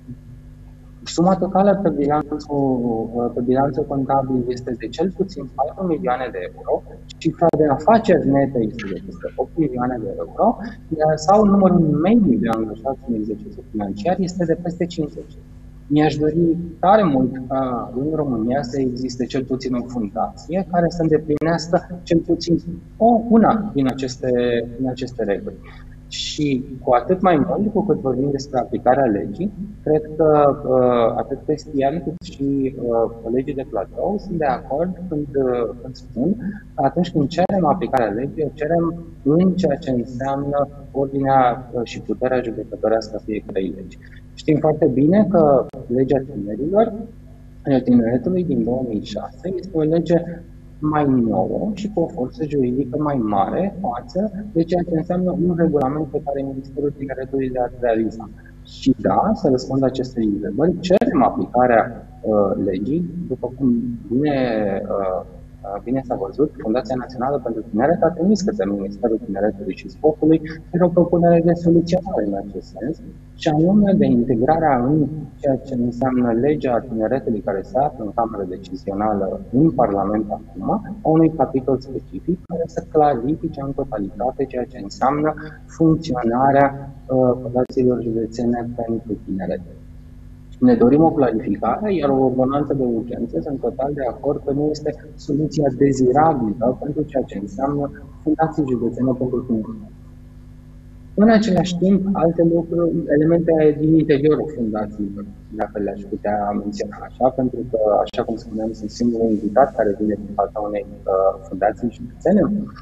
S7: Suma totală pe bilanțul, pe bilanțul contabil este de cel puțin patru milioane de euro, cifra de afaceri nete este de peste opt milioane de euro, sau numărul mediu de angajați în exercițiu financiar este de peste cincizeci. Mi-aș dori tare mult ca în România să existe cel puțin o fundație care să îndeplinească cel puțin o, una din aceste, din aceste reguli. Și cu atât mai mult, cu cât vorbim despre aplicarea legii, cred că uh, atât Cristian cât și uh, colegii de platou sunt de acord când, uh, când spun că atunci când cerem aplicarea legii, o cerem în ceea ce înseamnă ordinea uh, și puterea judecătorească a fiecărei legi. Știm foarte bine că legea tinerilor, tineretului din două mii șase, este o lege mai nouă și cu o forță juridică mai mare față de ceea ce înseamnă un regulament pe care Ministerul Tineretului le-a realizat. Și da, să răspund acestei întrebări, cerem aplicarea uh, legii, după cum bine, uh, bine s-a văzut, Fundația Națională pentru Tineret a trimis către Ministerul Tineretului și Sportului o propunere de soluționare în acest sens, și anume de integrarea în ceea ce înseamnă legea tineretului care se află în Camera Decizională în Parlament acum, a unui capitol specific care să clarifice în totalitate ceea ce înseamnă funcționarea uh, fundațiilor județene pentru tineret. Ne dorim o clarificare, iar o ordonanță de urgență, sunt total de acord că nu este soluția dezirabilă pentru ceea ce înseamnă fundații județene pentru tineret. În același timp, alte lucruri, elemente din interiorul fundațiilor, dacă le-aș putea menționa așa, pentru că, așa cum spuneam, sunt singurul invitat care vine din partea unei uh, fundații județene.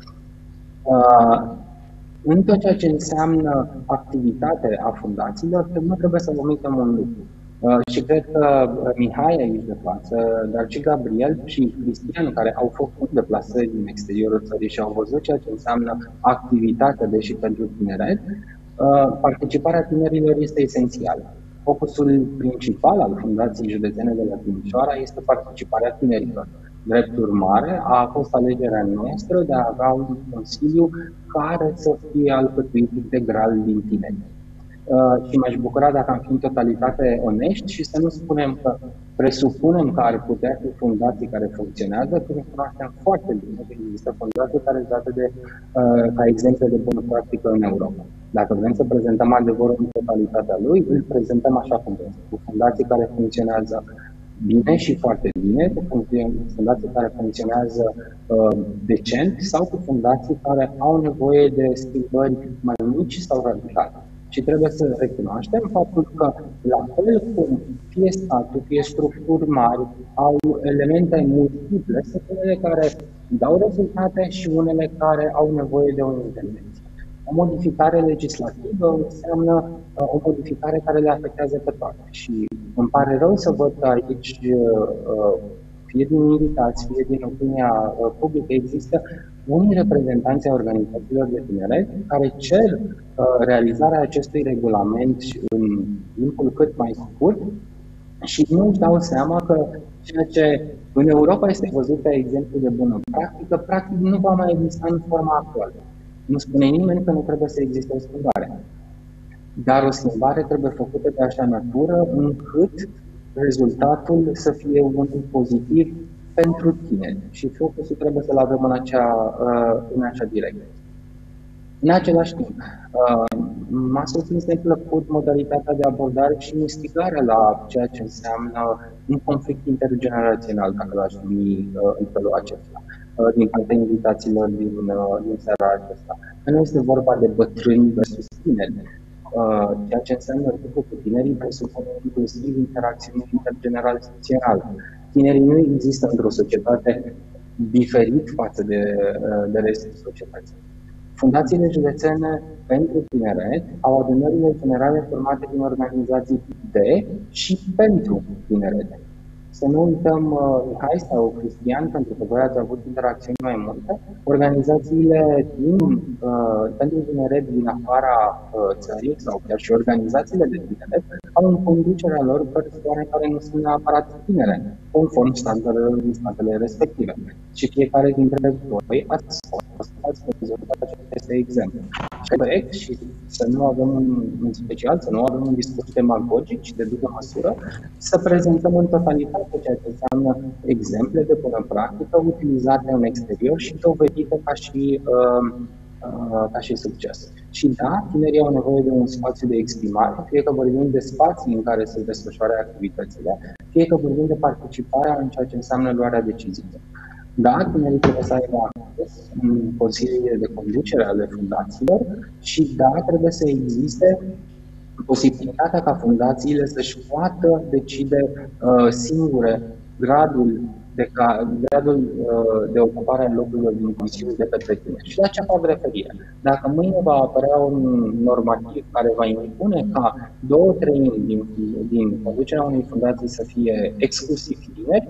S7: Uh, în tot ceea ce înseamnă activitate a fundațiilor, nu trebuie să omitem un lucru. Uh, și cred că Mihai aici de față, dar și Gabriel și Cristian, care au făcut deplasări din exteriorul țării și au văzut ceea ce înseamnă activitatea, deși pentru tineret, uh, participarea tinerilor este esențială. Focusul principal al Fundației Județene de la Timișoara este participarea tinerilor. Drept urmare, a fost alegerea noastră de a avea un consiliu care să fie alcătuit integral din tineri. Uh, și m-aș bucura dacă am fi în totalitate onești și să nu spunem că presupunem că ar putea fi fundații care funcționează, pentru că cunoaștem foarte bine că există fundații care sunt date de, uh, ca exemple de bună practică în Europa. Dacă vrem să prezentăm adevărul în totalitatea lui, îl prezentăm așa cum vrem, cu fundații care funcționează bine și foarte bine, cu fundații care funcționează uh, decent sau cu fundații care au nevoie de schimbări mai mici sau radicale. Și trebuie să recunoaștem faptul că, la fel cum fie statul, fie structuri mari, au elemente multiple, sunt unele care dau rezultate și unele care au nevoie de o intervenție. O modificare legislativă înseamnă uh, o modificare care le afectează pe toate. Și îmi pare rău să văd că aici, uh, fie din invitați, fie din opinia uh, publică, există unii reprezentanți ai organizațiilor de tineret care cer uh, realizarea acestui regulament în timpul cât mai scurt și nu își dau seama că ceea ce în Europa este văzut ca exemplu de bună practică, practic nu va mai exista în forma actuală. Nu spune nimeni că nu trebuie să existe o schimbare, dar o schimbare trebuie făcută de așa natură încât rezultatul să fie unul pozitiv pentru tineri și focusul trebuie să-l avem în acea, în acea direcție. În același timp, m-a surprins de plăcut modalitatea de abordare și instigarea la ceea ce înseamnă un conflict intergenerațional, dacă l-aș numi în felul acesta, din partea invitațiilor din, din seara aceasta. Nu este vorba de bătrâni versus tineri. ceea ce înseamnă lucru cu tinerii presupune inclusiv interacțiune intergenerațională. Tinerii nu există într-o societate diferit față de, de restul societății. Fundațiile județene pentru tineret au adunările generale formate din organizații de și pentru tineret. Să nu uităm Mihai sau Cristian, pentru că voi ați avut interacțiuni mai multe. Organizațiile din, uh, pentru tineret din afara uh, țării sau chiar și organizațiile de tineret au în conducerea lor persoane care nu sunt neapărat tinere, conform standardelor din statele respective. Și fiecare dintre voi ați fost, ați văzut aceste exemple. Și să nu avem un, în special, să nu avem un discurs demagogic și de dublă măsură, să prezentăm în totalitate ceea ce înseamnă exemple de bună practică utilizate în exterior și dovedite ca și, uh, uh, ca și succes. Și da, tinerii au nevoie de un spațiu de exprimare, fie că vorbim de spații în care se desfășoară activitățile, fie că vorbim de participarea în ceea ce înseamnă luarea deciziilor. Da, tinerii trebuie să aibă acces în consiliile de conducere ale fundațiilor și da, trebuie să existe posibilitatea ca fundațiile să-și poată decide uh, singure gradul de, ca, gradul uh, de ocupare a locurilor din Consiliul de către tineri. Și la ce fac referire? Dacă mâine va apărea un normativ care va impune ca două treimi din, din conducerea unei fundații să fie exclusiv tineri,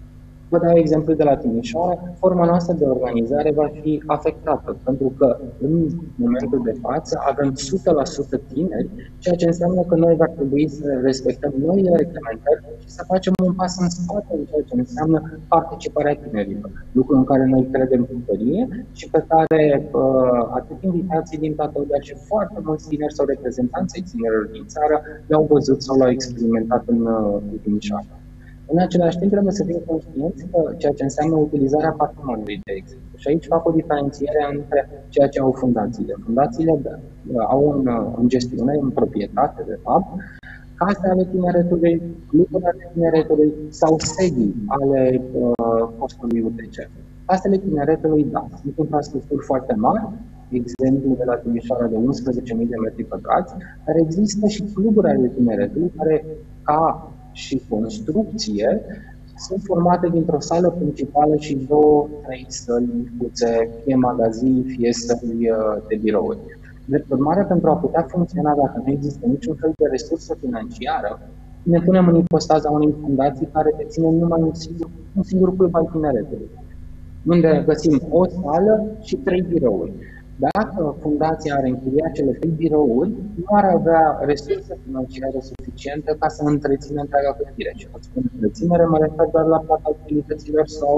S7: vă dau exemplu de la Timișoara, forma noastră de organizare va fi afectată, pentru că în momentul de față avem o sută la sută tineri, ceea ce înseamnă că noi va trebui să respectăm noile reglementări și să facem un pas în spate în ceea ce înseamnă participarea tinerilor, lucru în care noi credem cu tărie și pe care uh, atât invitații din Tatăl, dar și foarte mulți tineri sau reprezentanții tinerilor din țară le-au văzut sau le-au experimentat în, în Timișoara. În același timp, trebuie să fim conștienți că ceea ce înseamnă utilizarea patrimoniului, de exemplu. Și aici fac o diferențiere între ceea ce au fundațiile. Fundațiile au în, în gestiune, în proprietate, de fapt, case ale tineretului, cluburi ale tineretului sau sedii ale uh, postului U T C. Casele tineretului, da, sunt infrastructuri foarte mari, exemplu de la Timișoara de unsprezece mii de metri pătrați, dar există și cluburi ale tineretului care, ca și construcție, sunt formate dintr-o sală principală și două, trei săli micuțe, fie magazii, fie săli de birouri. Drept urmare, pentru a putea funcționa, dacă nu există niciun fel de resursă financiară, ne punem în ipostaza unei fundații care deține numai un singur, un singur club al tineretului, unde găsim o sală și trei birouri. Dacă fundația ar închiria cele trei birouri, nu ar avea resurse financiare suficiente ca să întrețină întreaga clădire. Și când spun întreținere, mă refer doar la plata utilităților sau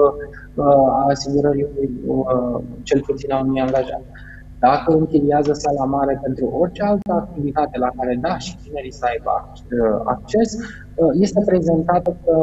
S7: uh, a asigurării uh, cel puțin a unui angajat. Dacă închiriază sala mare pentru orice altă activitate la care da și tinerii să aibă acces, este prezentată că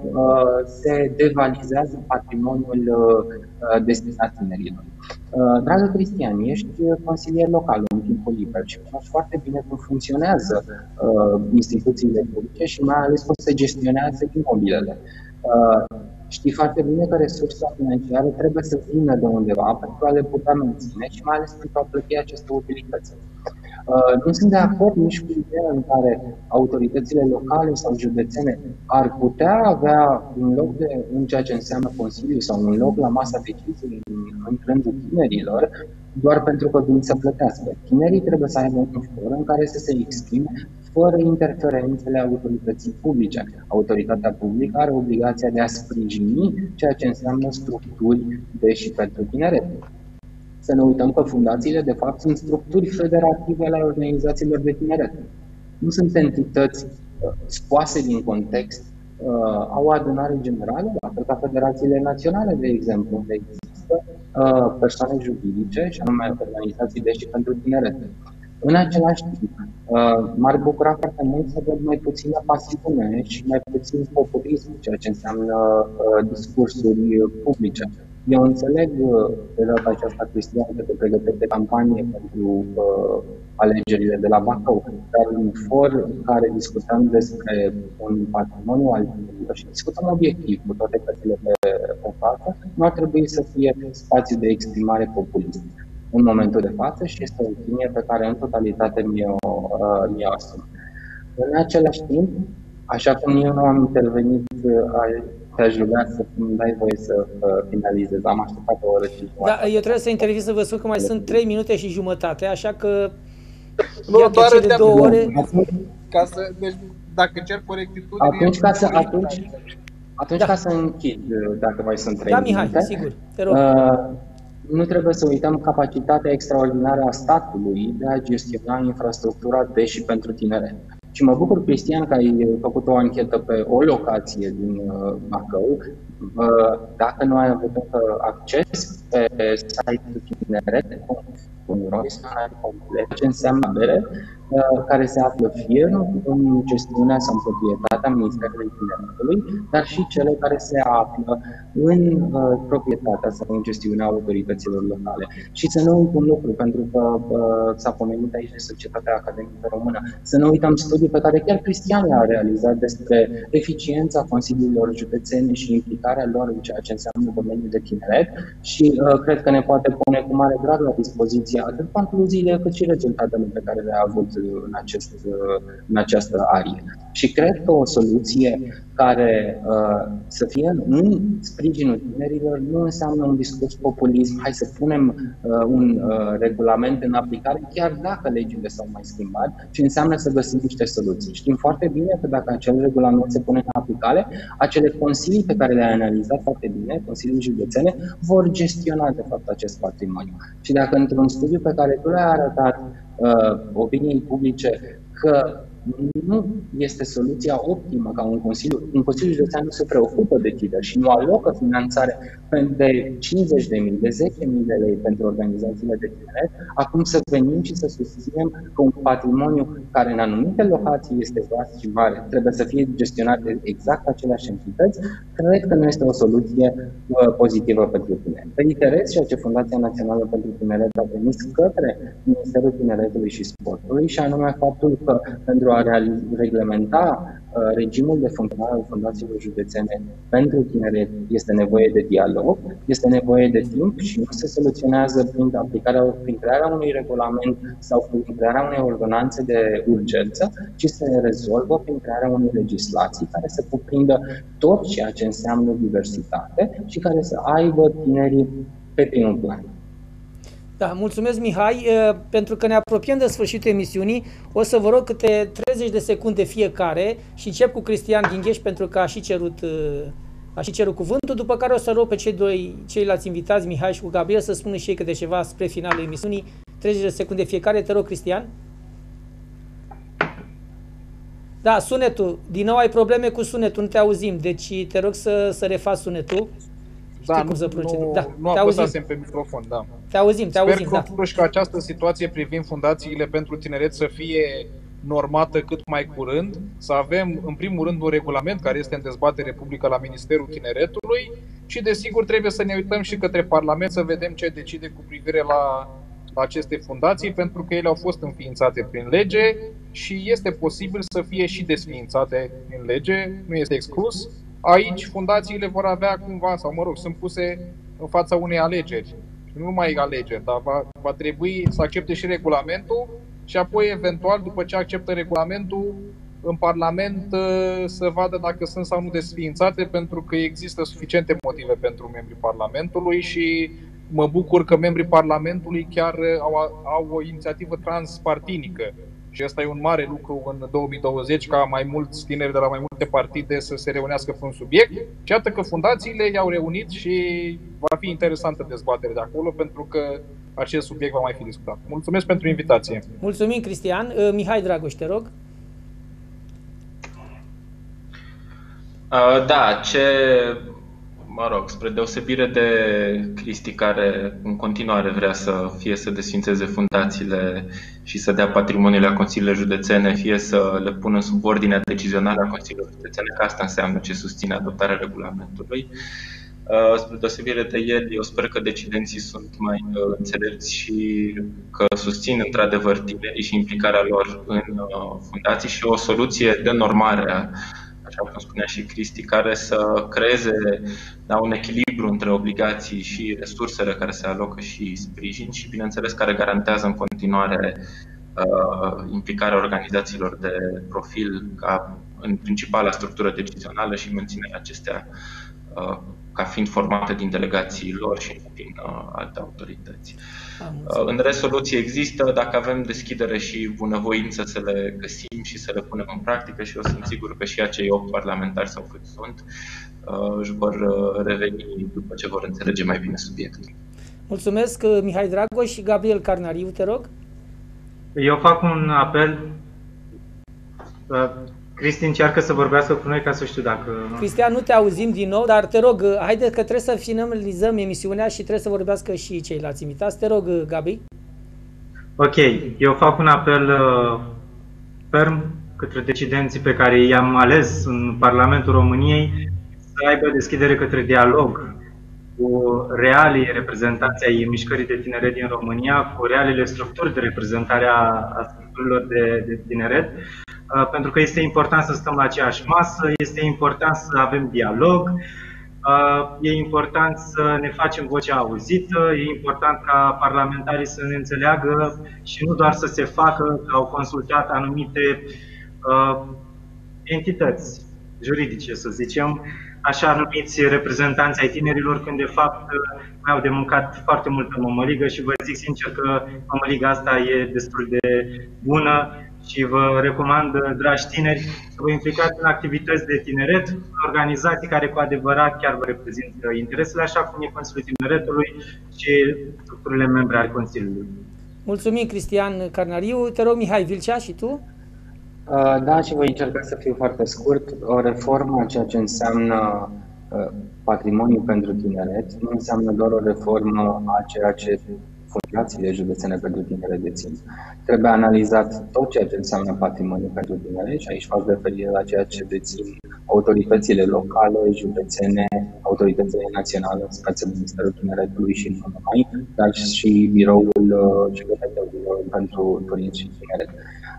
S7: se devalizează patrimoniul destinat tinerilor. Dragă Cristian, ești consilier local în timpul liber și cunoști foarte bine cum funcționează instituțiile publice și mai ales cum se gestionează imobilele. Știi foarte bine că resursa financiară trebuie să vină de undeva pentru a le putea menține și mai ales pentru a plăti aceste utilități. Nu sunt de acord nici cu ideea în care autoritățile locale sau județene ar putea avea un loc de, în ceea ce înseamnă Consiliu sau un loc la masa deciziei în, în rândul tinerilor, doar pentru că vin să plătească. Tinerii trebuie să aibă un for în care să se exprime fără interferențele autorității publice. Autoritatea publică are obligația de a sprijini ceea ce înseamnă structuri de și pentru tineret. Să ne uităm că fundațiile, de fapt, sunt structuri federative ale organizațiilor de tineret. Nu sunt entități uh, scoase din context, uh, au o adunare generală, la fel ca federațiile naționale, de exemplu, unde există uh, persoane juridice, și anume organizații de și pentru tineret. În același timp, uh, m-ar bucura foarte mult să văd mai puțină pasiune și mai puțin populism, ceea ce înseamnă uh, discursuri publice. Eu înțeleg de data aceasta, Cristian, că te pregătește campanie pentru uh, alegerile de la Bacău, dar în for în care discutăm despre un patrimoniu al tinerilor și discutăm obiectiv cu toate cărțile pe, pe față, nu ar trebui să fie spațiu de exprimare populistă. în momentul de față și este o opinie pe care în totalitate mi-o, uh, mi-o asum. În același timp, așa cum eu nu am intervenit, te-aș ruga să îmi dai voie să uh, finalizez. Am așteptat o oră și jumătate.
S2: Da, eu trebuie să intervin să vă spun că mai sunt trei minute și jumătate, așa că
S6: nu,
S2: iată
S6: doar
S2: cele două ore.
S6: Ca să, deci, dacă cer corectitudine...
S7: Atunci, ca să, atunci, atunci da. ca să închid, dacă mai sunt trei
S2: Da, Mihai,
S7: minute,
S2: sigur, te rog.
S7: Uh, nu trebuie să uităm capacitatea extraordinară a statului de a gestiona infrastructura de și pentru tineret. Și mă bucur, Cristian, că ai făcut o anchetă pe o locație din uh, Bacău. Uh, dacă nu ai avut încă acces pe site-ul tineret punct ro, ce înseamnă bere, uh, care se află fie în gestiunea sau în proprietatea Ministerului Tineretului, dar și cele care se află în uh, proprietatea sau în gestiunea autorităților locale. Și să nu uităm un lucru, pentru că uh, s-a pomenit aici de Societatea Academică Română, să nu uităm studiul pe care chiar Cristian l-a realizat despre eficiența consiliilor județene și implicarea lor în ceea ce înseamnă domeniul de tineret și uh, cred că ne poate pune cu mare drag la dispoziție atât concluziile cât și rezultatele pe care le-a avut în, acest, în această arie. Și cred că o soluție care uh, să fie în sprijinul tinerilor nu înseamnă un discurs populism, hai să punem uh, un uh, regulament în aplicare, chiar dacă legile s-au mai schimbat, ci înseamnă să găsim niște soluții. Știm foarte bine că dacă acel regulament se pune în aplicare, acele consilii pe care le-ai analizat foarte bine, consilii județene, vor gestiona de fapt acest patrimoniu. Și dacă într-un studiu pe care tu l-ai arătat uh, opiniei publice că nu este soluția optimă ca un consiliu, un consiliu județean nu se preocupă de tineri și nu alocă finanțare de cincizeci de mii, de zece mii de lei pentru organizațiile de tineret, acum să venim și să susținem că un patrimoniu care în anumite locații este vast și mare, trebuie să fie gestionat de exact aceleași entități, cred că nu este o soluție uh, pozitivă pentru tineri. Reiterez ceea ce Fundația Națională pentru Tineret a trimis către Ministerul Tineretului și Sportului, și anume faptul că pentru a reglementa uh, regimul de funcționare al fundațiilor județene pentru tineret este nevoie de dialog, este nevoie de timp și nu se soluționează prin aplicarea, prin crearea unui regulament sau prin crearea unei ordonanțe de urgență, ci se rezolvă prin crearea unei legislații care să cuprindă tot ceea ce înseamnă diversitate și care să aibă tinerii pe primul plan.
S2: Da, mulțumesc, Mihai. Pentru că ne apropiem de sfârșitul emisiunii, o să vă rog câte treizeci de secunde fiecare și încep cu Cristian Ghingheș pentru că a și cerut, a și cerut cuvântul, după care o să rog pe cei doi, ceilalți invitați, Mihai și cu Gabriel, să spună și ei câte ceva spre finalul emisiunii. treizeci de secunde fiecare. Te rog, Cristian. Da, sunetul. Din nou ai probleme cu sunetul, nu te auzim, deci te rog să, să refaci sunetul.
S6: Da, nu, nu,
S2: da,
S6: nu apăsasem pe microfon, da.
S2: Te auzim, te auzim,
S6: Sper totuși
S2: da.
S6: că această situație privind fundațiile pentru tineret să fie normată cât mai curând, să avem în primul rând un regulament care este în dezbatere publică la Ministerul Tineretului și desigur trebuie să ne uităm și către Parlament să vedem ce decide cu privire la aceste fundații, pentru că ele au fost înființate prin lege și este posibil să fie și desființate prin lege, nu este exclus. Aici fundațiile vor avea cumva, sau mă rog, sunt puse în fața unei alegeri. Nu numai alegeri, dar va, va trebui să accepte și regulamentul și apoi, eventual, după ce acceptă regulamentul, în Parlament să vadă dacă sunt sau nu desființate, pentru că există suficiente motive pentru membrii Parlamentului și mă bucur că membrii Parlamentului chiar au, au o inițiativă transpartinică. Și ăsta e un mare lucru în două mii douăzeci, ca mai mulți tineri de la mai multe partide să se reunească pe un subiect. Și iată că fundațiile i-au reunit și va fi interesantă dezbatere de acolo, pentru că acest subiect va mai fi discutat. Mulțumesc pentru invitație.
S2: Mulțumim, Cristian. Mihai Dragoș, te rog.
S3: Uh, da, ce... Mă rog, spre deosebire de Cristi, care în continuare vrea să fie să desfințeze fundațiile și să dea patrimoniul la consiliile județene, fie să le pună sub ordinea decizională a consiliilor județene, că asta înseamnă ce susține adoptarea regulamentului. Spre deosebire de el, eu sper că decidenții sunt mai înțelepți și că susțin într-adevăr tinerii și implicarea lor în fundații și o soluție de normare a așa cum spunea și Cristi, care să creeze, da, un echilibru între obligații și resursele care se alocă și sprijin și, bineînțeles, care garantează în continuare uh, implicarea organizațiilor de profil ca în principala structură decizională și menținerea acestea uh, ca fiind formate din delegații lor și din uh, alte autorități. Uh, în rest, soluții există, dacă avem deschidere și bunăvoință să le găsim și să le punem în practică, și eu sunt sigur că și acei opt parlamentari sau cât sunt uh, își vor uh, reveni după ce vor înțelege mai bine subiectul.
S2: Mulțumesc, Mihai Dragoș. Și Gabriel Carnariu, te rog.
S4: Eu fac un apel. Uh, Cristi încearcă să vorbească cu noi ca să știu dacă...
S2: Cristian, nu te auzim din nou, dar te rog, haide că trebuie să finalizăm emisiunea și trebuie să vorbească și ceilalți invitați. Te rog, Gabi.
S4: Ok, eu fac un apel uh, ferm către decidenții pe care i-am ales în Parlamentul României să aibă deschidere către dialog cu realii reprezentanți ai mișcării de tineret din România, cu realele structuri de reprezentare a structurilor de, de tineret, uh, pentru că este important să stăm la aceeași masă, este important să avem dialog, uh, e important să ne facem vocea auzită, e important ca parlamentarii să ne înțeleagă și nu doar să se facă că au consultat anumite uh, entități juridice, să zicem, așa numiți reprezentanți ai tinerilor, când de fapt mai au de mâncat foarte multă mămăligă și vă zic sincer că mămăliga asta e destul de bună și vă recomand, dragi tineri, să vă implicați în activități de tineret, în organizații care cu adevărat chiar vă reprezintă interesele, așa cum e Consiliul Tineretului și structurile membre ale Consiliului.
S2: Mulțumim, Cristian Carnariu. Te rog, Mihai Vilcea, și tu?
S7: Da, și voi încerca să fiu foarte scurt. O reformă a ceea ce înseamnă patrimoniu pentru tineret nu înseamnă doar o reformă a ceea ce fundațiile județene pentru tineret dețin. Trebuie analizat tot ceea ce înseamnă patrimoniu pentru tineret și aici fac referire la ceea ce dețin autoritățile locale, județene, autoritățile naționale, în spațiul Ministerul Tineretului și nu numai, dar și biroul județean pentru turism și tineret.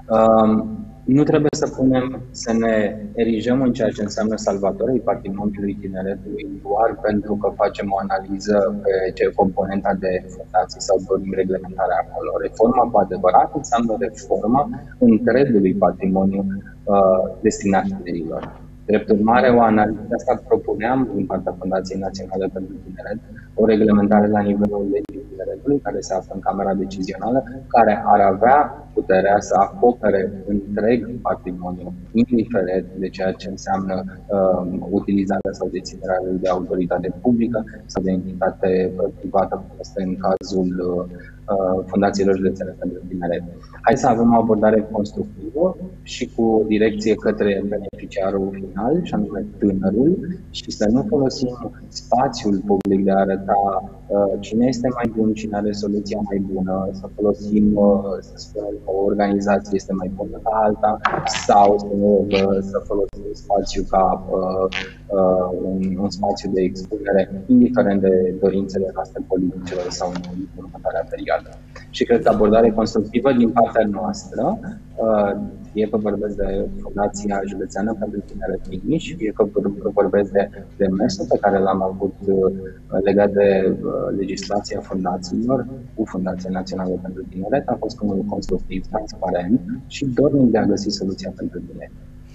S7: Nu trebuie să punem, să ne erijăm în ceea ce înseamnă salvatorii patrimoniului tineretului doar pentru că facem o analiză pe ce componenta de fundații sau dorim reglementarea acolo. Reforma cu adevărat înseamnă reforma întregului patrimoniu uh, destinat tinerilor. Drept urmare, o analiză asta propuneam din partea Fundației Naționale pentru Tineret, o reglementare la nivelul legii tineretului, care se află în Camera Decizională, care ar avea puterea să acopere întreg patrimoniul, indiferent de ceea ce înseamnă uh, utilizarea sau deținerea lui de autoritate publică sau de entitate privată, cum este în cazul uh, Fundațiilor Județene pentru Tineret. Hai să avem o abordare constructivă și cu direcție către beneficiarul final, și anume tânărul, și să nu folosim spațiul public de a arăta uh, cine este mai bun, cine are soluția mai bună, să folosim, uh, să spunem, o organizație este mai bună ca alta, sau să, uh, să folosim spațiu ca uh, uh, un, un spațiu de expunere, indiferent de dorințele noastre politice sau în următoarea perioadă. Și cred că abordare constructivă din partea noastră, uh, fie că vorbesc de Fundația Județeană pentru Tineret Timiș, fie că vorbesc de demersul pe care l-am avut legat de legislația fundațiilor cu Fundația Națională pentru Tineret, a fost unul constructiv, transparent și dornic de a găsi soluția pentru tineri.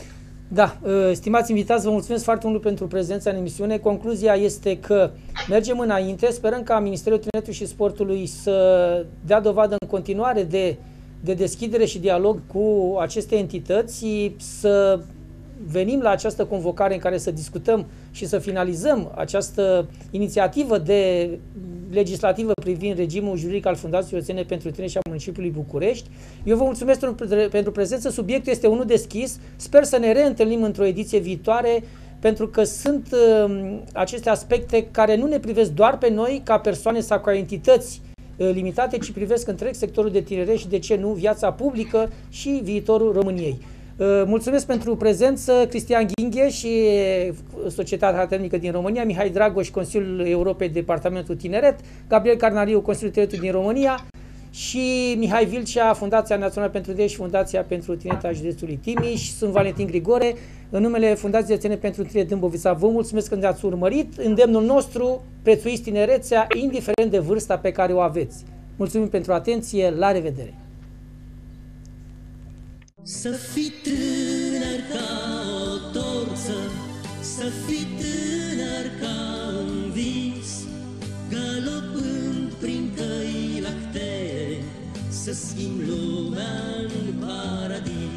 S2: Da, stimați invitați, vă mulțumesc foarte mult pentru prezența în emisiune. Concluzia este că mergem înainte, sperăm ca Ministerul Tineretului și Sportului să dea dovadă în continuare de de deschidere și dialog cu aceste entități, să venim la această convocare în care să discutăm și să finalizăm această inițiativă de legislativă privind regimul juridic al Fundației Județene pentru Tineret și a Municipiului București. Eu vă mulțumesc pentru prezență, subiectul este unul deschis, sper să ne reîntâlnim într-o ediție viitoare, pentru că sunt uh, aceste aspecte care nu ne privesc doar pe noi ca persoane sau ca entități limitate, ci privesc întreg sectorul de tineret și, de ce nu, viața publică și viitorul României. Mulțumesc pentru prezență, Cristian Ghinghe și Societatea Termică din România, Mihai Dragoș, Consiliul Europei, Departamentul Tineret, Gabriel Carnariu, Consiliul Tineretului din România. și Mihai Vilcea, Fundația Națională pentru Tineret și Fundația pentru Tineret a Județului Timiș. Sunt Valentin Grigore, în numele Fundației de Țene pentru Tineret Dâmbovița. Vă mulțumesc că ne-ați urmărit. Îndemnul nostru, prețuiți tinerețea, indiferent de vârsta pe care o aveți. Mulțumim pentru atenție, la revedere!
S1: Să fii tânăr ca o torță, să fii tânăr ca un vis, galopând prin căi lactee, să schimbi lumea în paradis.